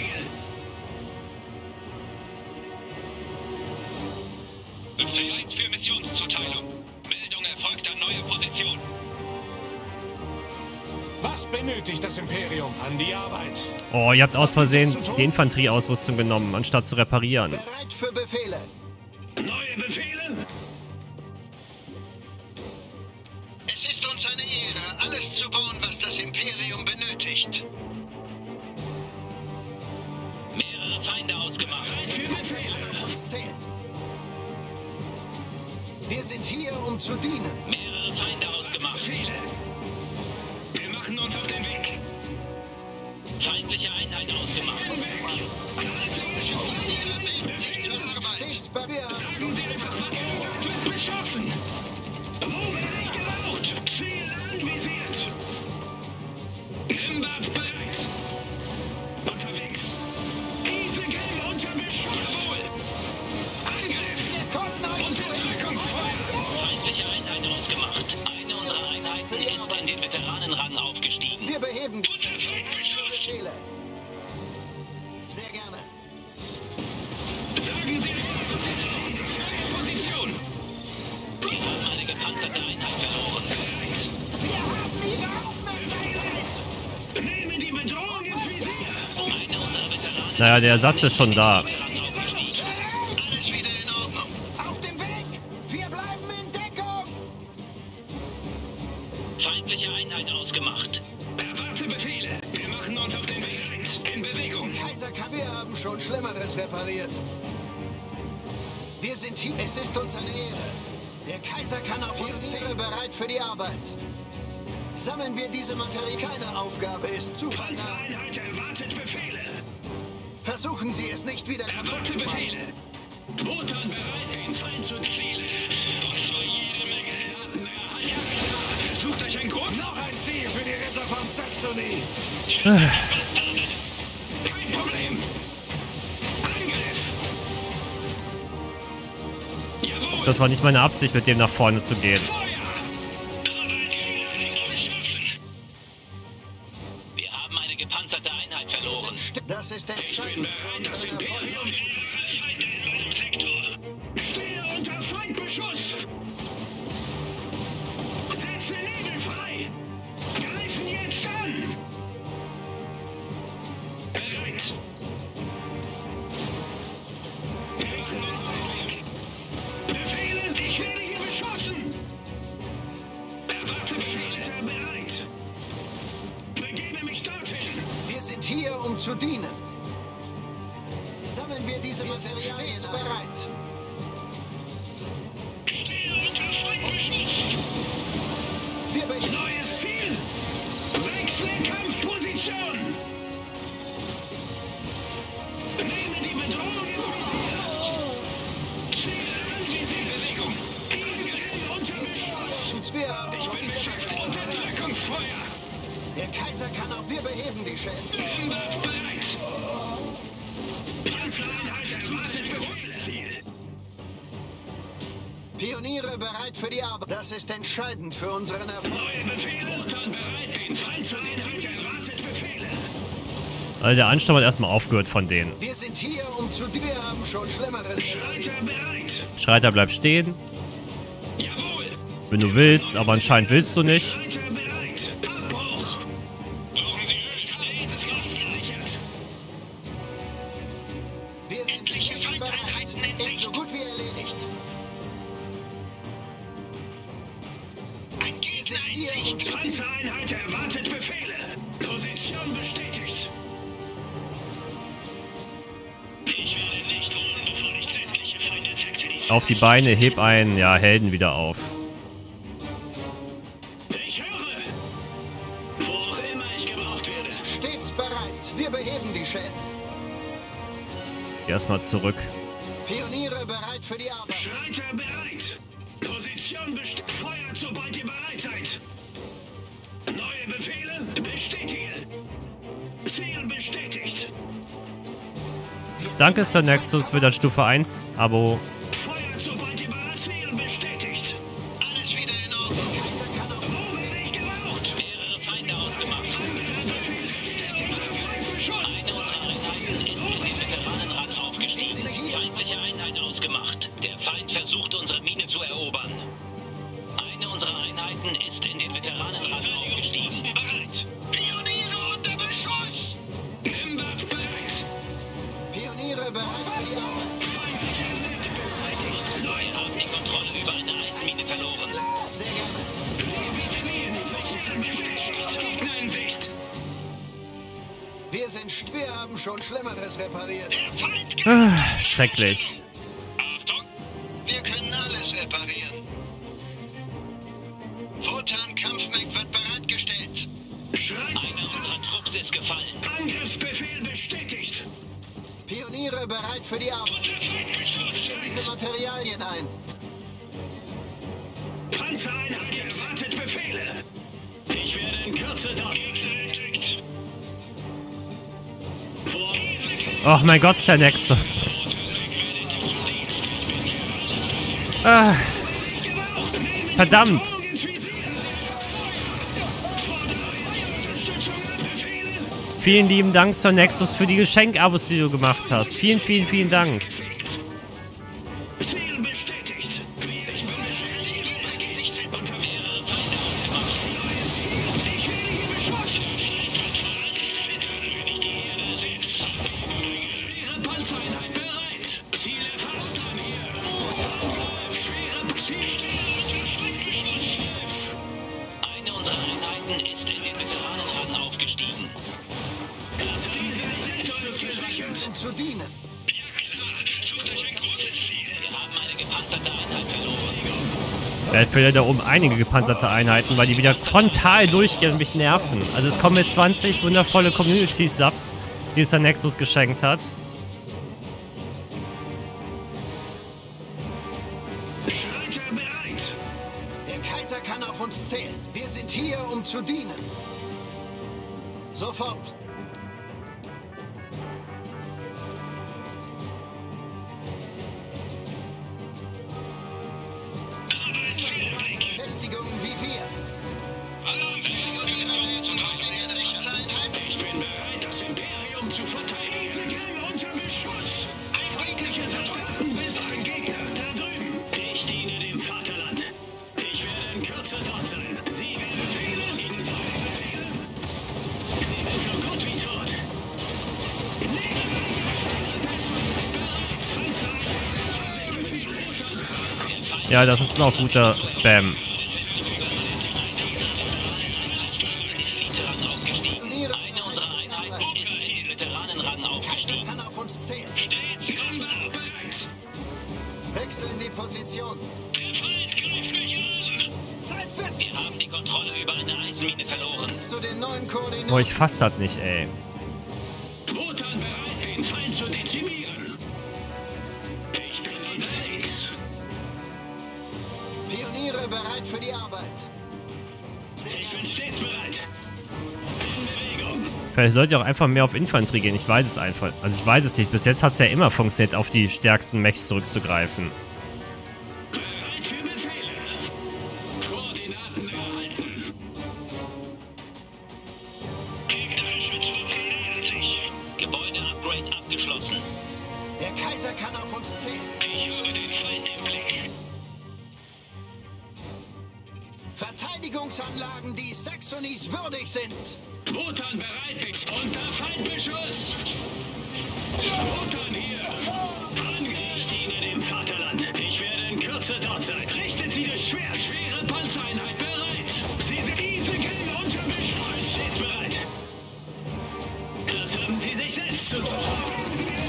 Bereit für Missionszuteilung. Meldung erfolgt an neue Position. Was benötigt das Imperium? An die Arbeit. Oh, ihr habt aus Versehen die Infanterieausrüstung genommen, anstatt zu reparieren. Bereit für Befehle. Neue Befehle. Es ist uns eine Ehre, alles zu bauen, was das Imperium benötigt. Mehrere Feinde ausgemacht. Für Befehle. Uns zählen. Wir sind hier, um zu dienen. Mehrere Feinde ausgemacht. Befehle. Wir machen uns auf den Weg. Feindliche Einheit ausgemacht. Sich zur Arbeit. Stets bei mir. Beschossen. Wo werde ich gebraucht? Ziel anvisiert. Grimbart bereit. Unterwegs. Isegel unter Beschuss. Jawohl. Angriff. Kommt euch Unterdrückung. Feindliche Einheit ausgemacht. Befehle. Sehr gerne. Sagen Sie Position. Wir haben eine gepanzerte Einheit verloren. Wir haben Ihre Aufmerksamkeit. Nehmen die Bedrohung ins Visier. Eine unserer Veteranen. Naja, der Ersatz ist schon da. Alles wieder in Ordnung. Auf dem Weg. Wir bleiben in Deckung. Feindliche Einheit ausgemacht. Erwarte Befehle. Wir machen uns auf den Weg. In Bewegung. Kaiser kann, wir haben schon Schlimmeres repariert. Wir sind hier. Es ist uns eine Ehre. Der Kaiser kann auf jeden Fall bereit für die Arbeit. Sammeln wir diese Materie. Keine Aufgabe ist zu. Panzereinheit erwartet Befehle. Versuchen Sie es nicht wieder kaputt Erwarte zu machen. Befehle. Wotan bereit, den Feind zu zielen. Und zwar jede Menge Daten erhalten. Sucht euch ein Groß. Noch ein Ziel für die Ritter von Saxony. Bastarde. Kein Problem. Angriff. Jawohl. Das war nicht meine Absicht, mit dem nach vorne zu gehen. Wir haben eine gepanzerte Einheit verloren. Das ist entscheidend für Das unseren Erfolg. Imperium ist Feinde in meinem Sektor. Stehe unter Feindbeschuss. Setze Nebel frei. Greifen jetzt an. Bereit. Wir machen uns auf. Befehle, ich werde hier beschossen. Erwarte Befehle, bereit. Begebe mich dorthin. Wir sind hier, um zu dienen. Sammeln wir diese Materialien bereit. Stehe unter Feindbeschuss. Wir beginnen. Neues Ziel. Wechsle Kampfposition. Nehme die Bedrohung ins Visier. Ziele an die Bewegung. Angriff unter Beschuss. Wir haben Ich bin beschäftigt. Unterdrückungsfeuer. Der Kaiser kann auch. Wir beheben die Schäden. Lambert bereit. Panzereinheit erwartet Befehle. Pioniere bereit für die Arbeit. Das ist entscheidend für unseren Erfolg. Neue Befehle. Wotan bereit, den Feind zu den erwartet Befehle. Also der Ansturm hat erstmal aufgehört von denen. Wir sind hier, um zu dienen. Wir haben schon Schlimmeres. Reiter bereit. Schreiter bleibt stehen, Jawohl. wenn du willst, aber anscheinend willst du nicht. Reiter bereit. Abbruch. Brauchen Sie Öl? Das ist gesichert. Wir sind Etliche jetzt bereit. Feindeinheiten in Ist Sicht. so gut wie erledigt. Ein Gegner in Sicht. Panzereinheit erwartet Befehle. Position bestätigt. Ich werde nicht ruhen, bevor ich sämtliche Feinde Saxonys Auf die Beine, heb einen, ja, Helden wieder auf. Ich höre. Wo auch immer ich gebraucht werde. Stets bereit. Wir beheben die Schäden. Erstmal zurück. Pioniere bereit für die Arbeit. Reiter bereit. Position bestätigt. Feuert, sobald ihr bereit seid. Neue Befehle bestätige. Ziel bestätigt. Danke, Sir Nexus, für das Stufe 1 Abo. Feuert, sobald ihr bereit seid. Ziel bestätigt. Alles wieder in Ordnung. Kaiser kann auch. Wo werde ich gebraucht? Mehrere Feinde ausgemacht. Eine unserer Einheiten ist in den Veteranenrat aufgestiegen. Feindliche Einheit ausgemacht. Der Feind versucht, unsere Mine zu erobern. Eine unserer Einheiten ist in den Veteranenrat aufgestiegen. Bereit. Pioniere unter Beschuss. Nimbert bereit. Pioniere bereit für die Arbeit. Neue haben die Kontrolle über eine Eismine verloren. Sehr gerne. Gegner in Sicht. Wir haben schon Schlimmeres repariert. Der Feind Schrecklich. Achtung. Wir können alles reparieren. Wotan Kampfmech wird bereitgestellt. Einer unserer Trupps ist gefallen. Angriffsbefehl bestätigt. Pioniere bereit für die Arbeit. Diese Materialien ein. Panzereinheit erwartet Befehle. Ich werde in Kürze dort. Oh mein Gott, Sir Nexus. Ah. Verdammt. Vielen lieben Dank zur Nexus für die Geschenkabos, die du gemacht hast. Vielen, vielen, vielen Dank. Ziel bestätigt. Ich bin unter mehrere schwere Panzereinheit bereit. Ziel erfasst. Eine unserer Einheiten ist in den Veteranenrang aufgestiegen. Das Und zu dienen. Wir haben eine gepanzerte Einheit verloren. Vielleicht verliert da oben einige gepanzerte Einheiten, weil die wieder frontal durchgehen und mich nerven. Also es kommen jetzt 20 wundervolle Community-Subs, die es der Nexus geschenkt hat. Reiter bereit. Der Kaiser kann auf uns zählen. Wir sind hier, um zu dienen. Sofort. Festigungen wie wir. Ich bin bereit, das Imperium zu verteidigen. Unter Beschuss. Ein jeglicher Soldat ist ein Gegner da drüben. Ich diene dem Vaterland. Ich werde in Kürze dort sein. Sie werden Fehler gegen Befehle. Sie sind so gut wie tot. Ja, das ist auch guter Spam. Eine unserer Einheiten ist in den Veteranenrang aufgestiegen. Kann auf uns zählen. Bereit. Wechseln die Position. Der Feind greift mich an. Zeit fürs Wir haben die Kontrolle über eine Eismine verloren. zu den neuen Koordinaten. Boah, ich fass das nicht, ey. Wotan bereit, den Feind zu dezimieren. Ich bin unterwegs. Pioniere bereit für die Arbeit. Ich bin stets bereit. In Bewegung. Vielleicht sollte ich auch einfach mehr auf Infanterie gehen. Ich weiß es einfach. Also ich weiß es nicht. Bis jetzt hat es ja immer funktioniert, auf die stärksten Mechs zurückzugreifen. Bereit für Befehle. Koordinaten erhalten. Gegnerische Truppe nähert sich. Gebäude-Upgrade abgeschlossen. Der Kaiser kann auf uns zählen. Ich habe den Feind im Blick. Verteidigungsanlagen, die Saxonies würdig sind. Wotan bereit ist unter Feindbeschuss. Wotan hier. Angriff. Ich diene dem Vaterland. Ich werde in Kürze dort sein. Richtet sie das Schwert. Schwere Panzereinheit bereit. Sie sind diese Gänge unter Beschuss. Stets bereit. Das haben sie sich selbst zu sagen.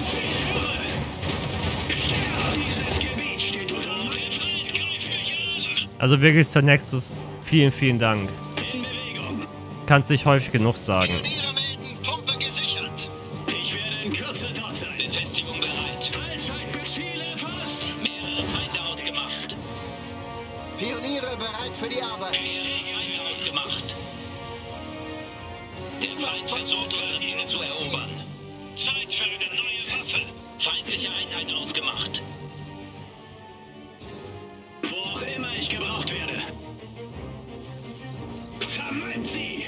Dieses Gebiet steht unter der Feind greift mich an. Also wirklich zur Nexus. Vielen, vielen Dank. In Bewegung. Kannst nicht häufig genug sagen. Pioniere melden, Pumpe gesichert. Ich werde in Kürze dort sein. Befestigung bereit. Allzeitbefehl erfasst. Mehrere Feinde ausgemacht. Pioniere bereit für die Arbeit. Mehrere Feinde ausgemacht. Der Feind versucht, Ruine zu erobern. Zeit für eine neue Waffe. Feindliche Einheit ausgemacht. Wo auch immer ich gebraucht werde. Sammeln Sie!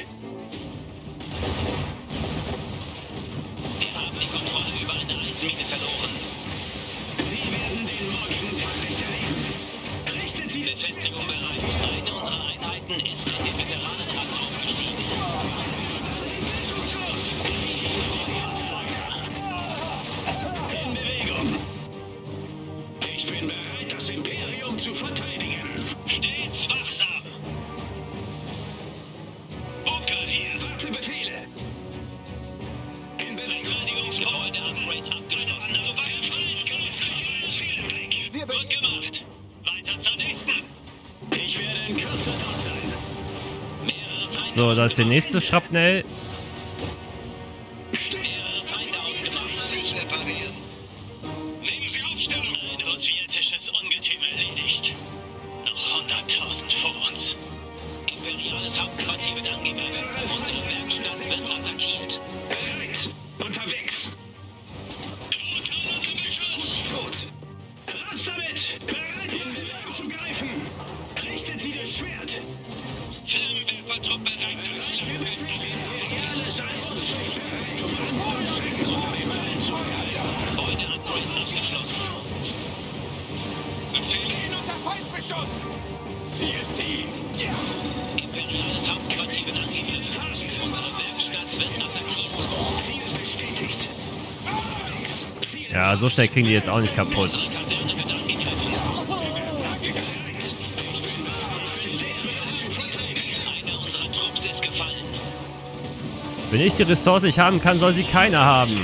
Wir haben die Kontrolle über eine Eismine verloren. Sie werden den morgigen Tag nicht erleben. Richtet Sie Befestigung bereit. Eine unserer Einheiten ist in den Veteranenrang aufgestiegen. In Bewegung. Ich bin bereit, das Imperium zu verteidigen. Stets wachsam. Bunker hier. Warte Befehle. In Verteidigungsgebäude Upgrade abgeschlossen. Wir Gut gemacht. Weiter zur nächsten. Ich werde in Kürze dort sein. Mehrere Feinde So, da ist der nächste Schrapnell. Mehrere Feinde ausgemacht. sich reparieren. Nehmen Sie Aufstellung. Ein sowjetisches Ungetüm erledigt. Noch 100.000 vor uns. Imperiales Hauptquartier wird angegriffen. Unsere Werkstatt wird attackiert. Bereit. Unterwegs. Gut. Raus damit! Bereit, in Bewegung zu greifen! Richtet sie das Schwert! Flammenwerfertruppe bereit, das Schlachtfeld. Imperiales Eisen steht bereit. Beschuss! Viel tief! Ja! Imperiales Hauptquartier wird angegriffen. Unsere Werkstatt wird attackiert. Ziel bestätigt. Ja, so schnell kriegen die jetzt auch nicht kaputt. Unsere Kaserne wird angegriffen. Einer unserer Trupps ist gefallen. Wenn ich die Ressource nicht haben kann, soll sie keiner haben.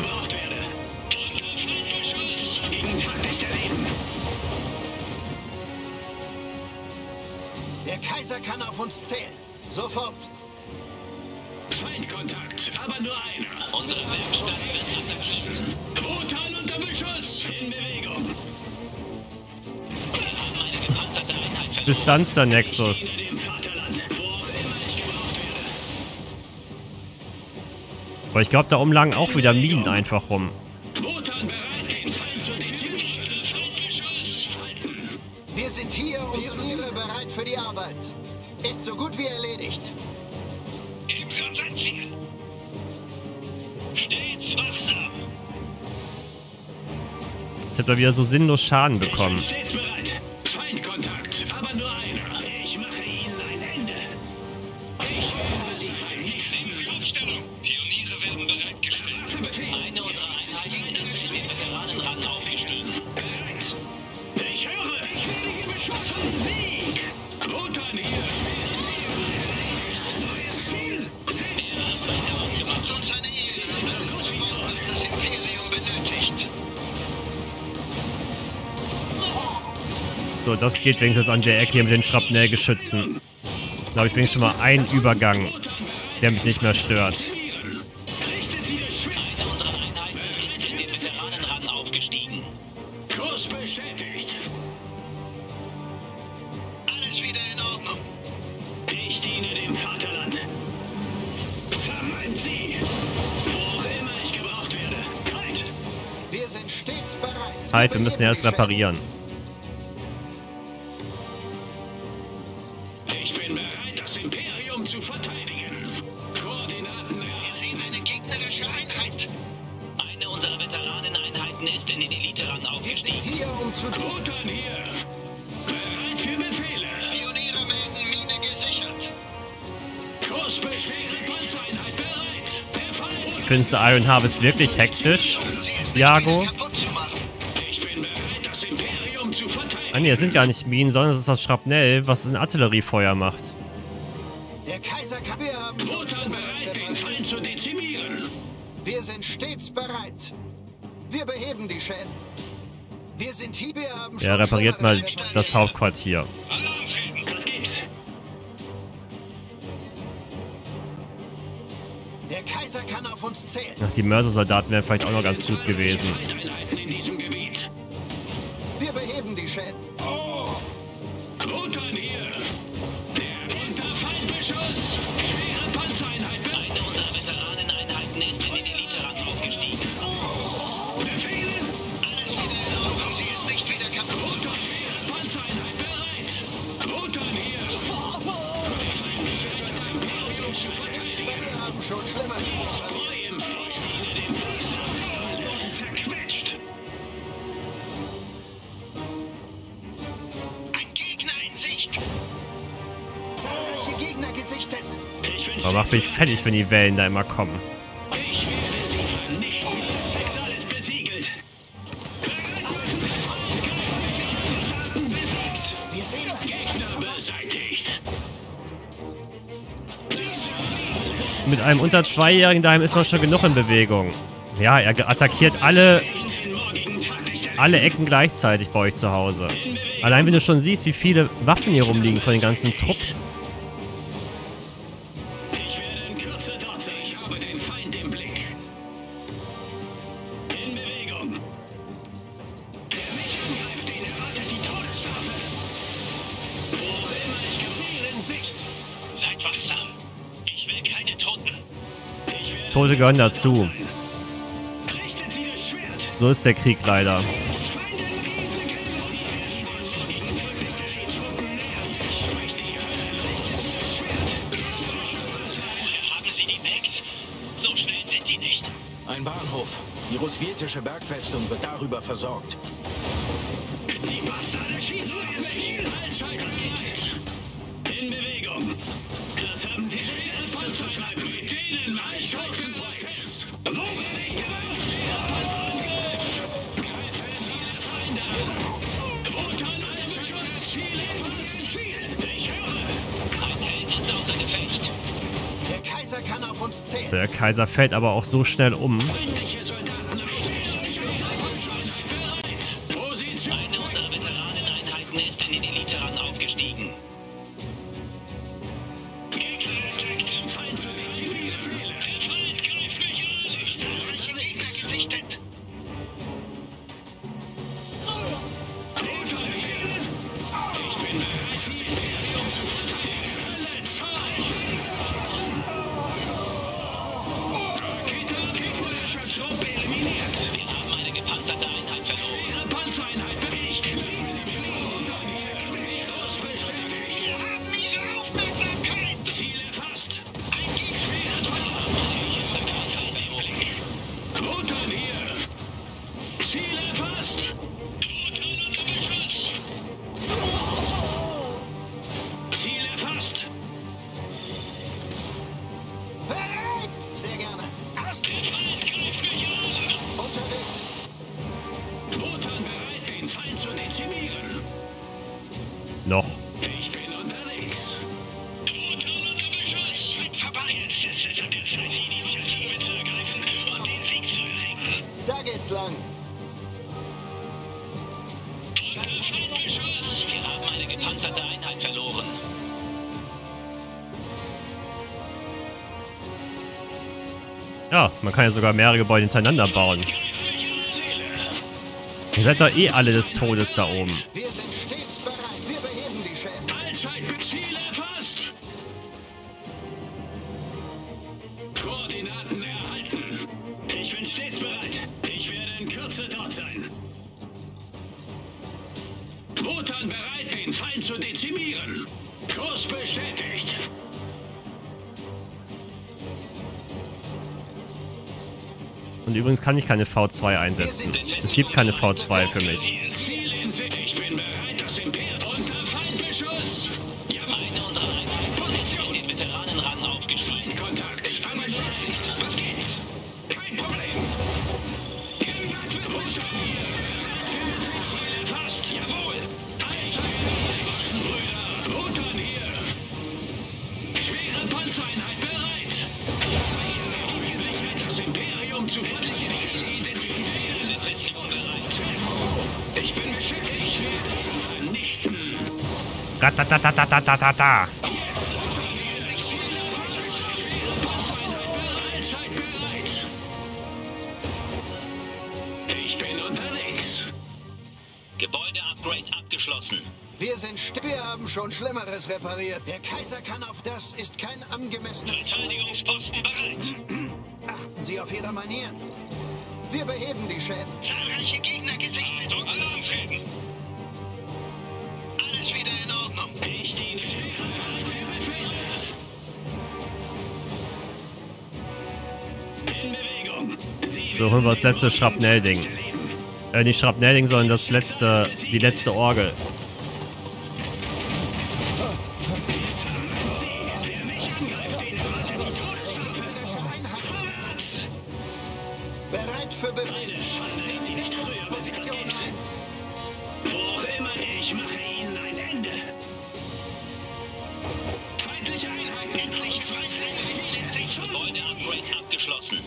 Der Kaiser kann auf uns zählen. Sofort. Feindkontakt, aber nur einer. Unsere Werkstatt wird attackiert. Brutal unter Beschuss. In Bewegung. Wir haben eine gepanzerte Einheit verloren. Distanz Nexus. Dem Vaterland, wo auch immer ich gebraucht werde. Aber ich glaube, da oben lagen auch wieder Minen einfach rum. Wotan bereit, den Feind zu dezimieren. Feindbeschuss. Halten. Wir sind hier und Turniere bereit für die Arbeit. Ist so gut wie erledigt. Ebenso unser Ziel. Stets wachsam. Ich habe da wieder so sinnlos Schaden bekommen. Ich bin stets bereit. Feindkontakt, aber nur einer. Ich mache ihnen ein Ende. Ich werde sie nicht. Nehmen Sie Aufstellung. Pioniere werden bereitgestellt. Eine unserer Einheiten ist in den Veteranenrang aufgestiegen. Bereit. Ich höre. Ich werde hier beschossen. Sieg. Wotan hier. Neues Ziel. Mehrere Feinde ausgemacht. Und seine Ehre, was das Imperium benötigt. So, das geht wenigstens an der Ecke hier mit den Schrapnellgeschützen. Da habe ich wenigstens schon mal einen Übergang, der mich nicht mehr stört. Eine unserer Einheiten ist in den Veteranenrang aufgestiegen. Kurs bestätigt. Alles wieder in Ordnung. Ich diene dem Vaterland. Sammeln Sie! Wo auch immer ich gebraucht werde. Halt! Wir sind stets bereit. Halt, wir müssen erst reparieren. Ich bin bereit, das Imperium zu verteidigen. Koordinaten Wir sehen eine gegnerische Einheit. Eine unserer Veteraneneinheiten ist in den Elite-Rang Wir sind aufgestiegen. hier, um zu tun. Wotan hier! Bereit für Befehle! Pioniere melden Mine gesichert. Kurs bestätigt, Panzereinheit bereit! Der Feind! Findest du Iron Harvest wirklich hektisch, Sie ist nicht Jago? wieder kaputt zu machen. Ich bin bereit, das Imperium zu verteidigen. Ah ne, es sind gar nicht Minen, sondern es ist das Schrapnell, was ein Artilleriefeuer macht. Der Kaiser kann. Wir haben schon Wotan Schlimmeres bereit, den repariert. Feind zu dezimieren. Wir sind stets bereit. Wir beheben die Schäden. Wir sind hier. Wir haben Ja, repariert mal das Hauptquartier. Alarm treten, was gibt's? Der Kaiser kann auf uns zählen. Ach, die Mörsersoldaten wären vielleicht auch noch ganz gut gewesen. Feindeinheiten in diesem Gebiet. Wir beheben die Schäden. Wotan hier! Der unter Feindbeschuss! Schwere Panzereinheit bereit! Eine unserer Veteraneneinheiten ist in den Elite-Rang aufgestiegen. Befehle! Alles wieder in Ordnung. Sie ist nicht wieder kaputt zu Wotan, machen. schwere Panzereinheit bereit! Wotan hier! Wir haben schon Schlimmeres repariert. Treu im Feuer! Den Feind zerquetscht! Ein Gegner in Sicht. Zahlreiche Gegner gesichtet. Ich bin Aber macht mich fertig, wenn die Wellen da immer kommen. Ich werde sie vernichten. Schicksal ist besiegelt. Wir sehen Gegner beseitigt. Mit einem unter 2-Jährigen daheim ist man schon genug in Bewegung. Ja, er attackiert alle Ecken gleichzeitig bei euch zu Hause. Allein wenn du schon siehst, wie viele Waffen hier rumliegen von den ganzen Trupps. Ich werde in Kürze dort sein. Ich habe den Feind im Blick. In Bewegung. Wer mich angreift, den erwartet die Todesstrafe. Wo auch immer ich Ziel in Sicht. Seid wachsam. Ich will keine Toten. Ich werde Tote gehören dazu. Richtet sie das Schwert. So ist der Krieg leider. Haben Sie die Bags? So schnell sind sie nicht. Ein Bahnhof. Die russietische Bergfestung wird darüber versorgt. Die Bastarde Schießen auf mich! Halbschalter bereit! In Bewegung! Das haben Sie selbst anzuschreiben. Mit denen Halbschalten bereit! Wo bin ich gemacht? Angriff! Greife Ziele Feinde an! Wotan als Schutz! Ziel ebenfalls Ziel! Ich höre! Ein Held ist außer Gefecht! Der Kaiser kann auf uns zählen. Der Kaiser fällt aber auch so schnell um. Feindliche Soldaten am Stehen! Ich bin bereit! Position! Eine unserer Veteraneneinheiten ist in den Elite-Rang aufgestiegen. Gegner entdeckt! Feind zu den zivilen Fehler! Der Feind greift mich an! Zahlreiche Gegner gesichtet! Ich bin bereit, das Imperium zu verteidigen! Alle Zeichen! Rakete-Abwehrfeuerschutzgruppe eliminiert! Wir haben eine gepanzerte Einheit verloren. Schwere Panzereinheit bewegt! Wir haben ihre Aufmerksamkeit! Ziel erfasst! Ein Gegner! Wotan hier! Ziel erfasst! Wotan unter Beschuss! Ziel erfasst! Bereit! Sehr gerne. Der Feind greift mich an! Unterwegs. Wotan bereit, den Feind zu dezimieren! Noch. Ich bin unterwegs! Wotan unter Beschuss! Feind vorbei! Jetzt ist es an der Zeit, die Initiative zu ergreifen und den Sieg zu erringen! Da geht's lang. Unter Feindbeschuss! Wir haben eine gepanzerte Einheit verloren. Ja, man kann ja sogar mehrere Gebäude hintereinander bauen. Ihr seid doch eh alle des Todes da oben. Wir sind stets bereit. Wir beheben die Schäden. Allzeitziel erfasst! Koordinaten erhalten. Ich bin stets bereit. Ich werde in Kürze dort sein. Wotan bereit, den Feind zu dezimieren. Kurs bestätigt. Und übrigens kann ich keine V2 einsetzen. Es gibt keine V2 für mich. Ziel in Sicht. Ich bin bereit, das Imperium unter Feindbeschuss. Ja, eine unserer Einheiten Position den Veteranenrang aufgestiegen. Kontakt. Ich bin beschäftigt. Was geht's? Kein Problem. Irgendwas wird Wotan hier. Ziel erfasst. Jawohl. Brüder. Wotan hier. Schwere Panzereinheit bereit. Das Imperium zu feindlichen identifizieren. Ich bin beschäftigt. Ich werde schon vernichten. Ratatatatatatatata. Allzeit bereit. Ich bin unterwegs. Gebäude-Upgrade abgeschlossen. Wir haben schon Schlimmeres repariert. Der Kaiser kann auf das ist kein angemessener... Verteidigungsposten bereit. Achten Sie auf Ihre Manieren. Wir beheben die Schäden. Zahlreiche Gegner gesichtet. Alle antreten. Alles wieder in Ordnung. Ich diene in Bewegung. So holen wir das letzte Schrapnell-Ding. Nicht Schrapnell-Ding, sondern die letzte Orgel. Bereit für Befehl. Eine Schande, dass Sie nicht früher Position sind. Wo auch immer, ich mache Ihnen ein Ende. Feindliche Einheiten. Endlich feindliche Gebäude-Upgrade abgeschlossen.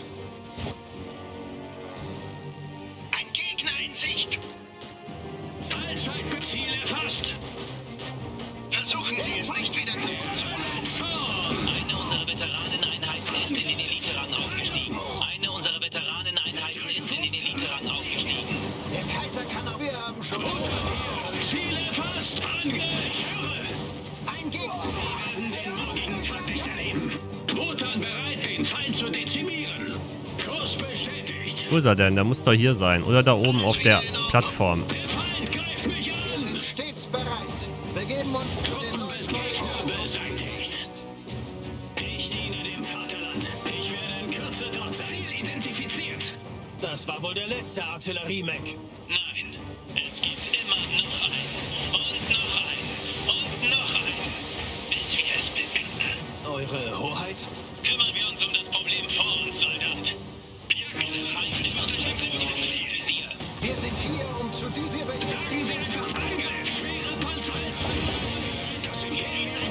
Ein Gegner in Sicht. Allzeitziel erfasst. Versuchen Sie es nicht wieder zu Eine unserer Veteraneneinheiten ist in den Elite-Rang aufgestiegen. Eine unserer Veteraneneinheiten ist in den Elite-Rang aufgestiegen. Der Kaiser kann auch... Wir haben schon... Ziel erfasst! Angriff! Ein Gegner. Morgigen Tag nicht erleben. Wotan bereit, den Feind zu dezimieren. Kurs bestätigt. Wo ist er denn? Der muss doch hier sein. Oder da oben auf der Plattform. Der Feind greift mich Wir an. sind stets bereit. Begeben uns zu den neuen Gegner beseitigt. Ich diene dem Vaterland. Ich werde in Kürze dort sein. Ziel identifiziert. Das war wohl der letzte Artillerie-Mech. Nein, es gibt immer noch einen. Eure Hoheit? Kümmern wir uns um das Problem vor uns, Soldat. Wir sind hier, um zu dir. Sagen Sie einfach Angriff! Schwere Panzer! Das sind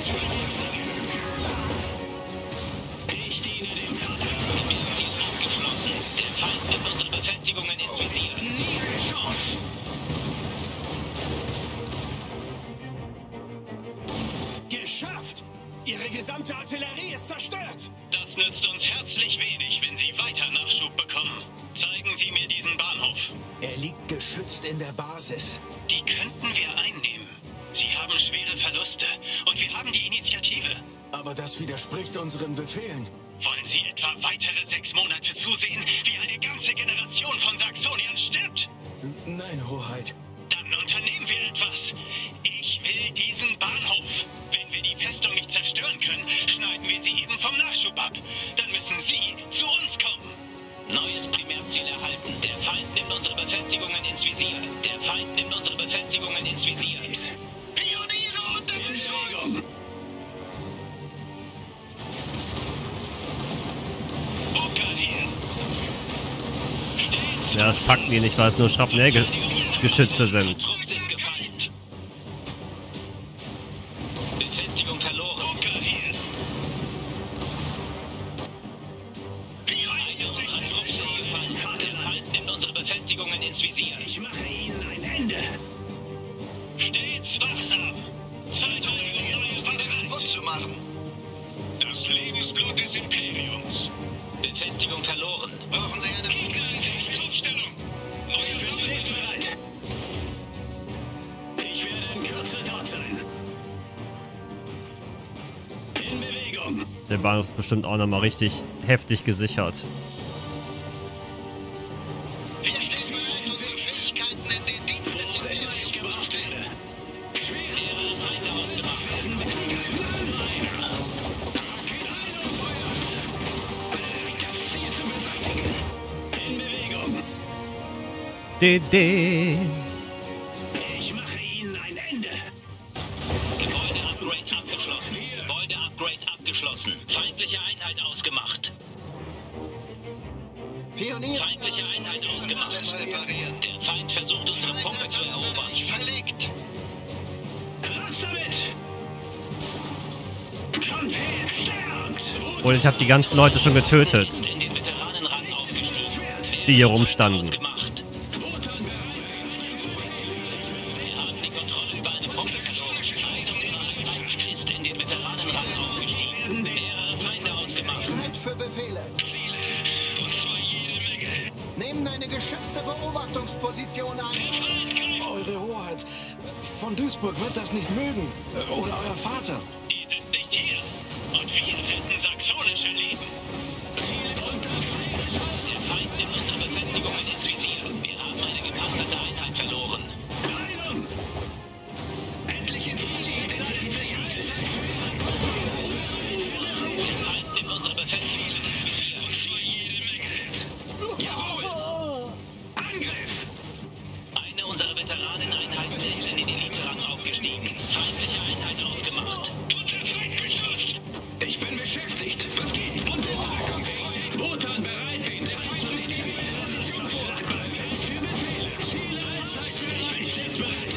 Ich diene dem Vater. Ziel abgeschlossen. Der Feind nimmt unsere Befestigungen ins Visier. nie eine Chance! Geschafft! Ihre gesamte Artillerie ist zerstört! Das nützt uns herzlich wenig, wenn Sie weiter Nachschub bekommen. Zeigen Sie mir diesen Bahnhof. Er liegt geschützt in der Basis. Die könnten wir einnehmen. Sie haben schwere Verluste und wir haben die Initiative. Aber das widerspricht unseren Befehlen. Wollen Sie etwa weitere 6 Monate zusehen, wie eine ganze Generation von Saxoniern stirbt? Nein, Hoheit. Dann unternehmen wir etwas. Ich will diesen Bahnhof. Wenn wir die Festung nicht zerstören können, schneiden wir sie eben vom Nachschub ab. Dann müssen Sie zu uns kommen. Neues Primärziel erhalten. Der Feind nimmt unsere Befestigungen ins Visier. Der Feind nimmt unsere Befestigungen ins Visier. Pioniere unter Beschuss! Buccaneer. Stets Ja, das packen die nicht, weil es nur Schrapnellgeschütze sind. Trupps ist gefeilt. Befestigung verloren. Buccaneer. Eine unserer Trupps ist gefallen. Der Feind nimmt unsere Befestigungen ins Visier. Ich mache Ihnen ein Ende! Stets wachsam. Zeit für neue Kaputt zu machen. Das Lebensblut des Imperiums. Befestigung verloren. Brauchen Sie eine... Aufstellung. Ich bin stets bereit! Ich werde in Kürze dort sein! In Bewegung! Der Bahnhof ist bestimmt auch nochmal richtig heftig gesichert. Wir stehen bereit, unsere Fähigkeiten in den Dienst des Imperiums zu stellen. Mehrere Feinde ausgemacht. In Bewegung! Dede. Ich mache Ihnen ein Ende! Gebäude-Upgrade abgeschlossen. Gebäude-Upgrade abgeschlossen. Feindliche Einheit ausgemacht. Pioniere... Feindliche Einheit ausgemacht. Alles reparieren. Der Feind versucht, unsere Pumpe zu erobern. Verlegt. Raus damit! Kommt her! Sterbt! Und ich habe die ganzen Leute schon getötet, In den Veteranenrang aufgestiegen. die hier rumstanden. Ausgemacht. Wir haben die Kontrolle über eine Pumpe verloren. Eine unserer Einheiten ist in den Veteranenrang aufgestiegen. Mehrere Feinde ausgemacht. Bereit für Befehle. Nehmen eine geschützte Beobachtungsposition ein. Eure Hoheit, von Duisburg wird das nicht mögen. Oder euer Vater. Die sind nicht hier. Und wir retten saxonische Leben. Der Feind nimmt unsere Befestigungen ins Visier. Wir haben eine gepanzerte Einheit verloren. Heilung! Endlich in Frieden! Der Feind nimmt unsere Befestigungen ins Visier. Jawohl! Angriff! Eine unserer Veteraneneinheiten ist in den Elite-Rang aufgestiegen. Feindliche Einheit ausgemacht. Ich bin beschäftigt. Was geht? Unterdrückung. Wotan bereit. Der Feind nicht zum Schlachtball. Für Befehle. Ziele anzeigen. Ich bin stets bereit.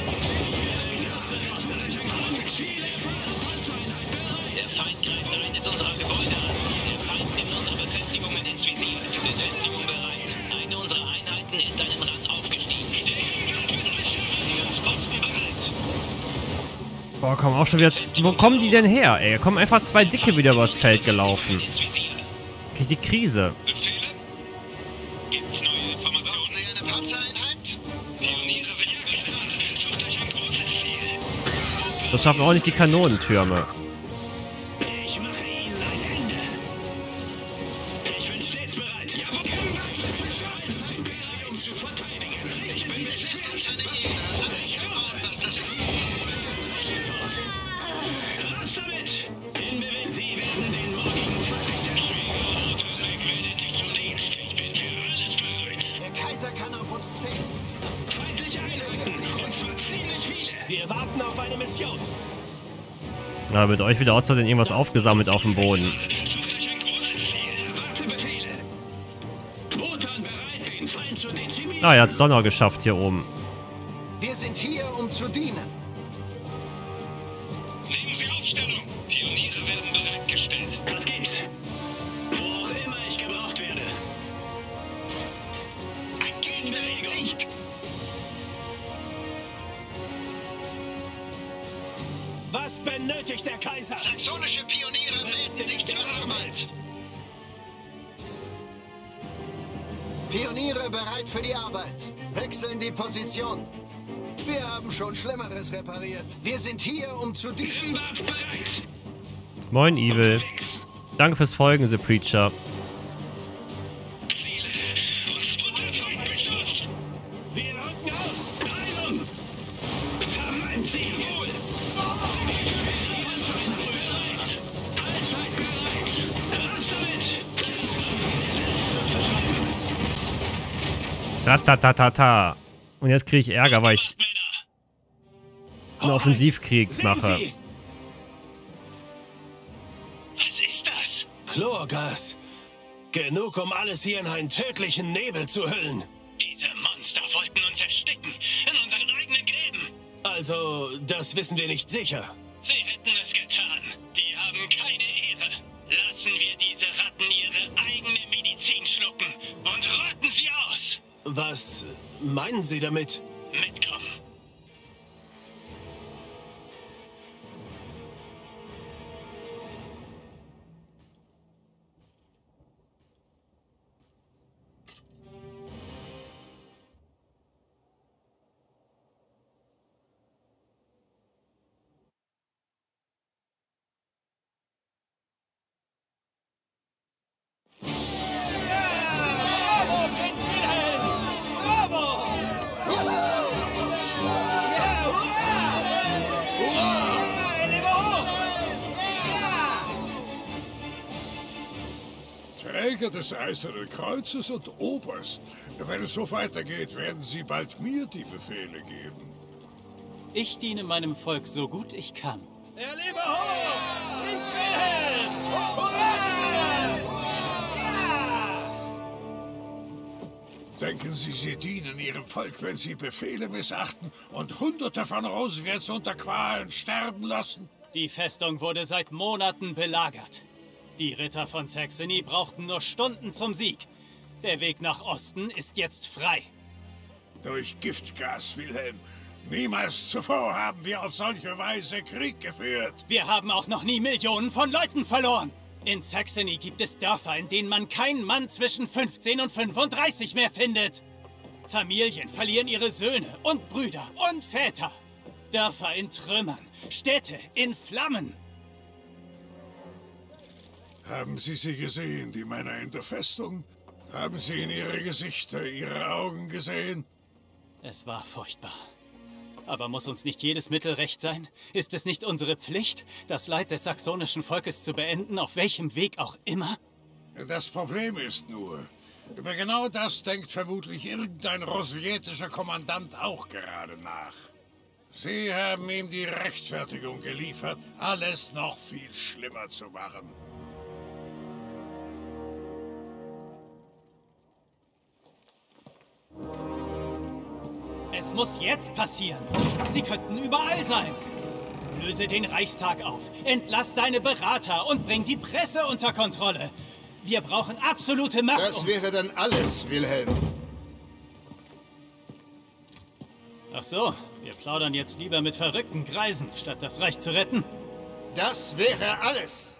Der Feind greift eines unserer Gebäude an. Der Feind nimmt unsere Befestigungen ins Visier. Befestigung bereit. Eine unserer Einheiten ist einen Rang aufgestiegen. Verteidigungsposten bereit. Boah, kommen auch schon wieder... Wo kommen die denn her, ey? Kommen einfach 2 Dicke wieder übers Feld gelaufen. Ins Visier. Krieg die Krise. Befehle? Gibt's neue Brauchen Informationen? Sie eine Panzereinheit? Pioniere werden gestanden. Sucht euch ein großes Ziel. Das schaffen auch nicht die Kanonentürme. Ich mache Ihnen ein Ende. Ich bin stets bereit. Jawohl! Das Imperium zu verteidigen. Ich bin Was das Raus damit! In Bewegung! Sie werden den morgigen Tag nicht zum Dienst. Ich bin für alles bereit. Der Kaiser kann auf uns zählen. Feindliche Einheiten. Und zwar ziemlich viele. Wir warten auf eine Mission. Ja, mit euch wieder aus Versehen irgendwas aufgesammelt auf dem Boden. Ah, er hat es doch noch geschafft hier oben. Wir sind hier, um zu dienen. Nehmen Sie Aufstellung. Pioniere werden bereitgestellt. Was gibt's? Wo auch immer ich gebraucht werde. Ein Gegner in Sicht. Was benötigt der Kaiser? Saxonische Pioniere melden sich zur Arbeit. Pioniere bereit für die Arbeit. Wechseln die Position. Wir haben schon Schlimmeres repariert. Wir sind hier, um zu dienen. Grimbart bereit. Moin, Evil. Danke fürs Folgen, The Preacher. Ziele und Unterfeind gestürzt. Wir rücken aus! Beeilung. Sammelt sie wohl. Bereit. Allzeit bereit. Raus damit. Ratatatata. Und jetzt kriege ich Ärger, weil ich einen Offensivkrieg Sehen mache. Sie! Was ist das? Chlorgas. Genug, um alles hier in einen tödlichen Nebel zu hüllen. Diese Monster wollten uns ersticken, in unseren eigenen Gräben. Also, das wissen wir nicht sicher. Sie hätten es getan. Die haben keine Ehre. Lassen wir diese Ratten ihre eigene Medizin schlucken und rotten sie aus. Was meinen Sie damit? Mitkommen. Träger des Eisernen Kreuzes und Oberst. Wenn es so weitergeht, werden Sie bald mir die Befehle geben. Ich diene meinem Volk so gut ich kann. Er lebe hoch! Prinz Wilhelm! Denken Sie, Sie dienen Ihrem Volk, wenn Sie Befehle missachten und Hunderte von Rosenwärts unter Qualen sterben lassen? Die Festung wurde seit Monaten belagert. Die Ritter von Saxony brauchten nur Stunden zum Sieg. Der Weg nach Osten ist jetzt frei. Durch Giftgas, Wilhelm. Niemals zuvor haben wir auf solche Weise Krieg geführt. Wir haben auch noch nie Millionen von Leuten verloren. In Saxony gibt es Dörfer, in denen man keinen Mann zwischen 15 und 35 mehr findet. Familien verlieren ihre Söhne und Brüder und Väter. Dörfer in Trümmern, Städte in Flammen. Haben Sie sie gesehen, die Männer in der Festung? Haben Sie in ihre Gesichter, ihre Augen gesehen? Es war furchtbar. Aber muss uns nicht jedes Mittel recht sein? Ist es nicht unsere Pflicht, das Leid des saxonischen Volkes zu beenden, auf welchem Weg auch immer? Das Problem ist nur, über genau das denkt vermutlich irgendein roswietischer Kommandant auch gerade nach. Sie haben ihm die Rechtfertigung geliefert, alles noch viel schlimmer zu machen. Es muss jetzt passieren. Sie könnten überall sein. Löse den Reichstag auf, entlass deine Berater und bring die Presse unter Kontrolle. Wir brauchen absolute Macht. Das wäre dann alles, Wilhelm. Ach so, wir plaudern jetzt lieber mit verrückten Greisen, statt das Reich zu retten. Das wäre alles.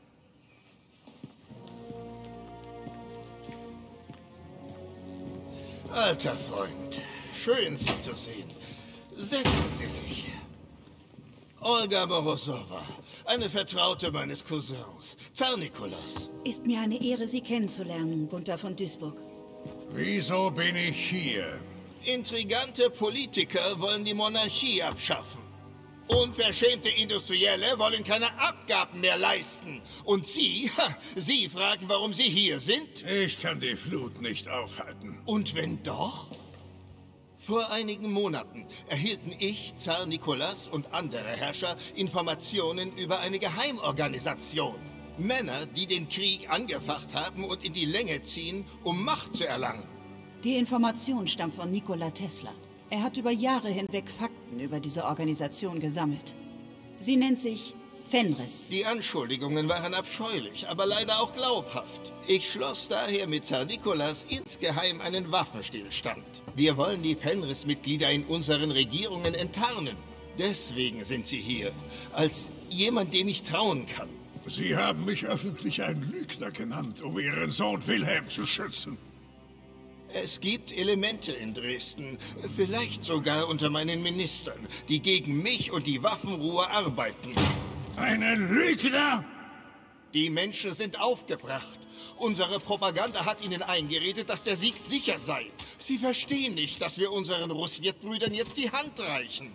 Alter Freund, schön Sie zu sehen. Setzen Sie sich. Olga Morozova, eine Vertraute meines Cousins, Zar Nikolaus. Ist mir eine Ehre, Sie kennenzulernen, Gunther von Duisburg. Wieso bin ich hier? Intrigante Politiker wollen die Monarchie abschaffen. Unverschämte Industrielle wollen keine Abgaben mehr leisten. Und Sie, Sie fragen, warum Sie hier sind? Ich kann die Flut nicht aufhalten. Und wenn doch? Vor einigen Monaten erhielten ich, Zar Nikolas und andere Herrscher Informationen über eine Geheimorganisation. Männer, die den Krieg angefacht haben und in die Länge ziehen, um Macht zu erlangen. Die Information stammt von Nikola Tesla. Er hat über Jahre hinweg Fakten über diese Organisation gesammelt. Sie nennt sich Fenris. Die Anschuldigungen waren abscheulich, aber leider auch glaubhaft. Ich schloss daher mit Zar Nikolas insgeheim einen Waffenstillstand. Wir wollen die Fenris-Mitglieder in unseren Regierungen enttarnen. Deswegen sind sie hier, als jemand, dem ich trauen kann. Sie haben mich öffentlich einen Lügner genannt, um Ihren Sohn Wilhelm zu schützen. Es gibt Elemente in Dresden, vielleicht sogar unter meinen Ministern, die gegen mich und die Waffenruhe arbeiten. Einen Lügner? Die Menschen sind aufgebracht. Unsere Propaganda hat ihnen eingeredet, dass der Sieg sicher sei. Sie verstehen nicht, dass wir unseren Russjetbrüdern jetzt die Hand reichen.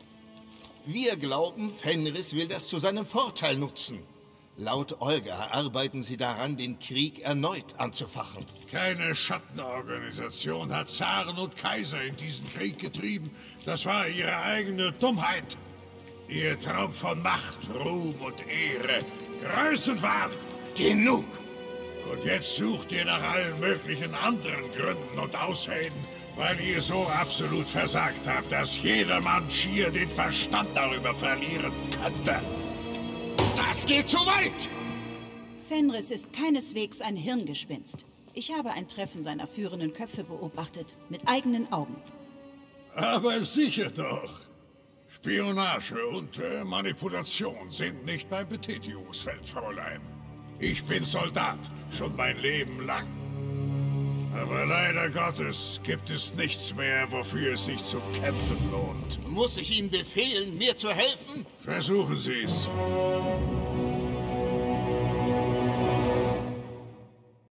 Wir glauben, Fenris will das zu seinem Vorteil nutzen. Laut Olga arbeiten sie daran, den Krieg erneut anzufachen. Keine Schattenorganisation hat Zaren und Kaiser in diesen Krieg getrieben. Das war ihre eigene Dummheit. Ihr Traum von Macht, Ruhm und Ehre. Größenwahn! Genug! Und jetzt sucht ihr nach allen möglichen anderen Gründen und Ausreden, weil ihr so absolut versagt habt, dass jedermann schier den Verstand darüber verlieren könnte. Das geht zu weit! Fenris ist keineswegs ein Hirngespinst. Ich habe ein Treffen seiner führenden Köpfe beobachtet, mit eigenen Augen. Aber sicher doch. Spionage und Manipulation sind nicht mein Betätigungsfeld, Fräulein. Ich bin Soldat, schon mein Leben lang. Aber leider Gottes gibt es nichts mehr, wofür es sich zu kämpfen lohnt. Muss ich Ihnen befehlen, mir zu helfen? Versuchen Sie es.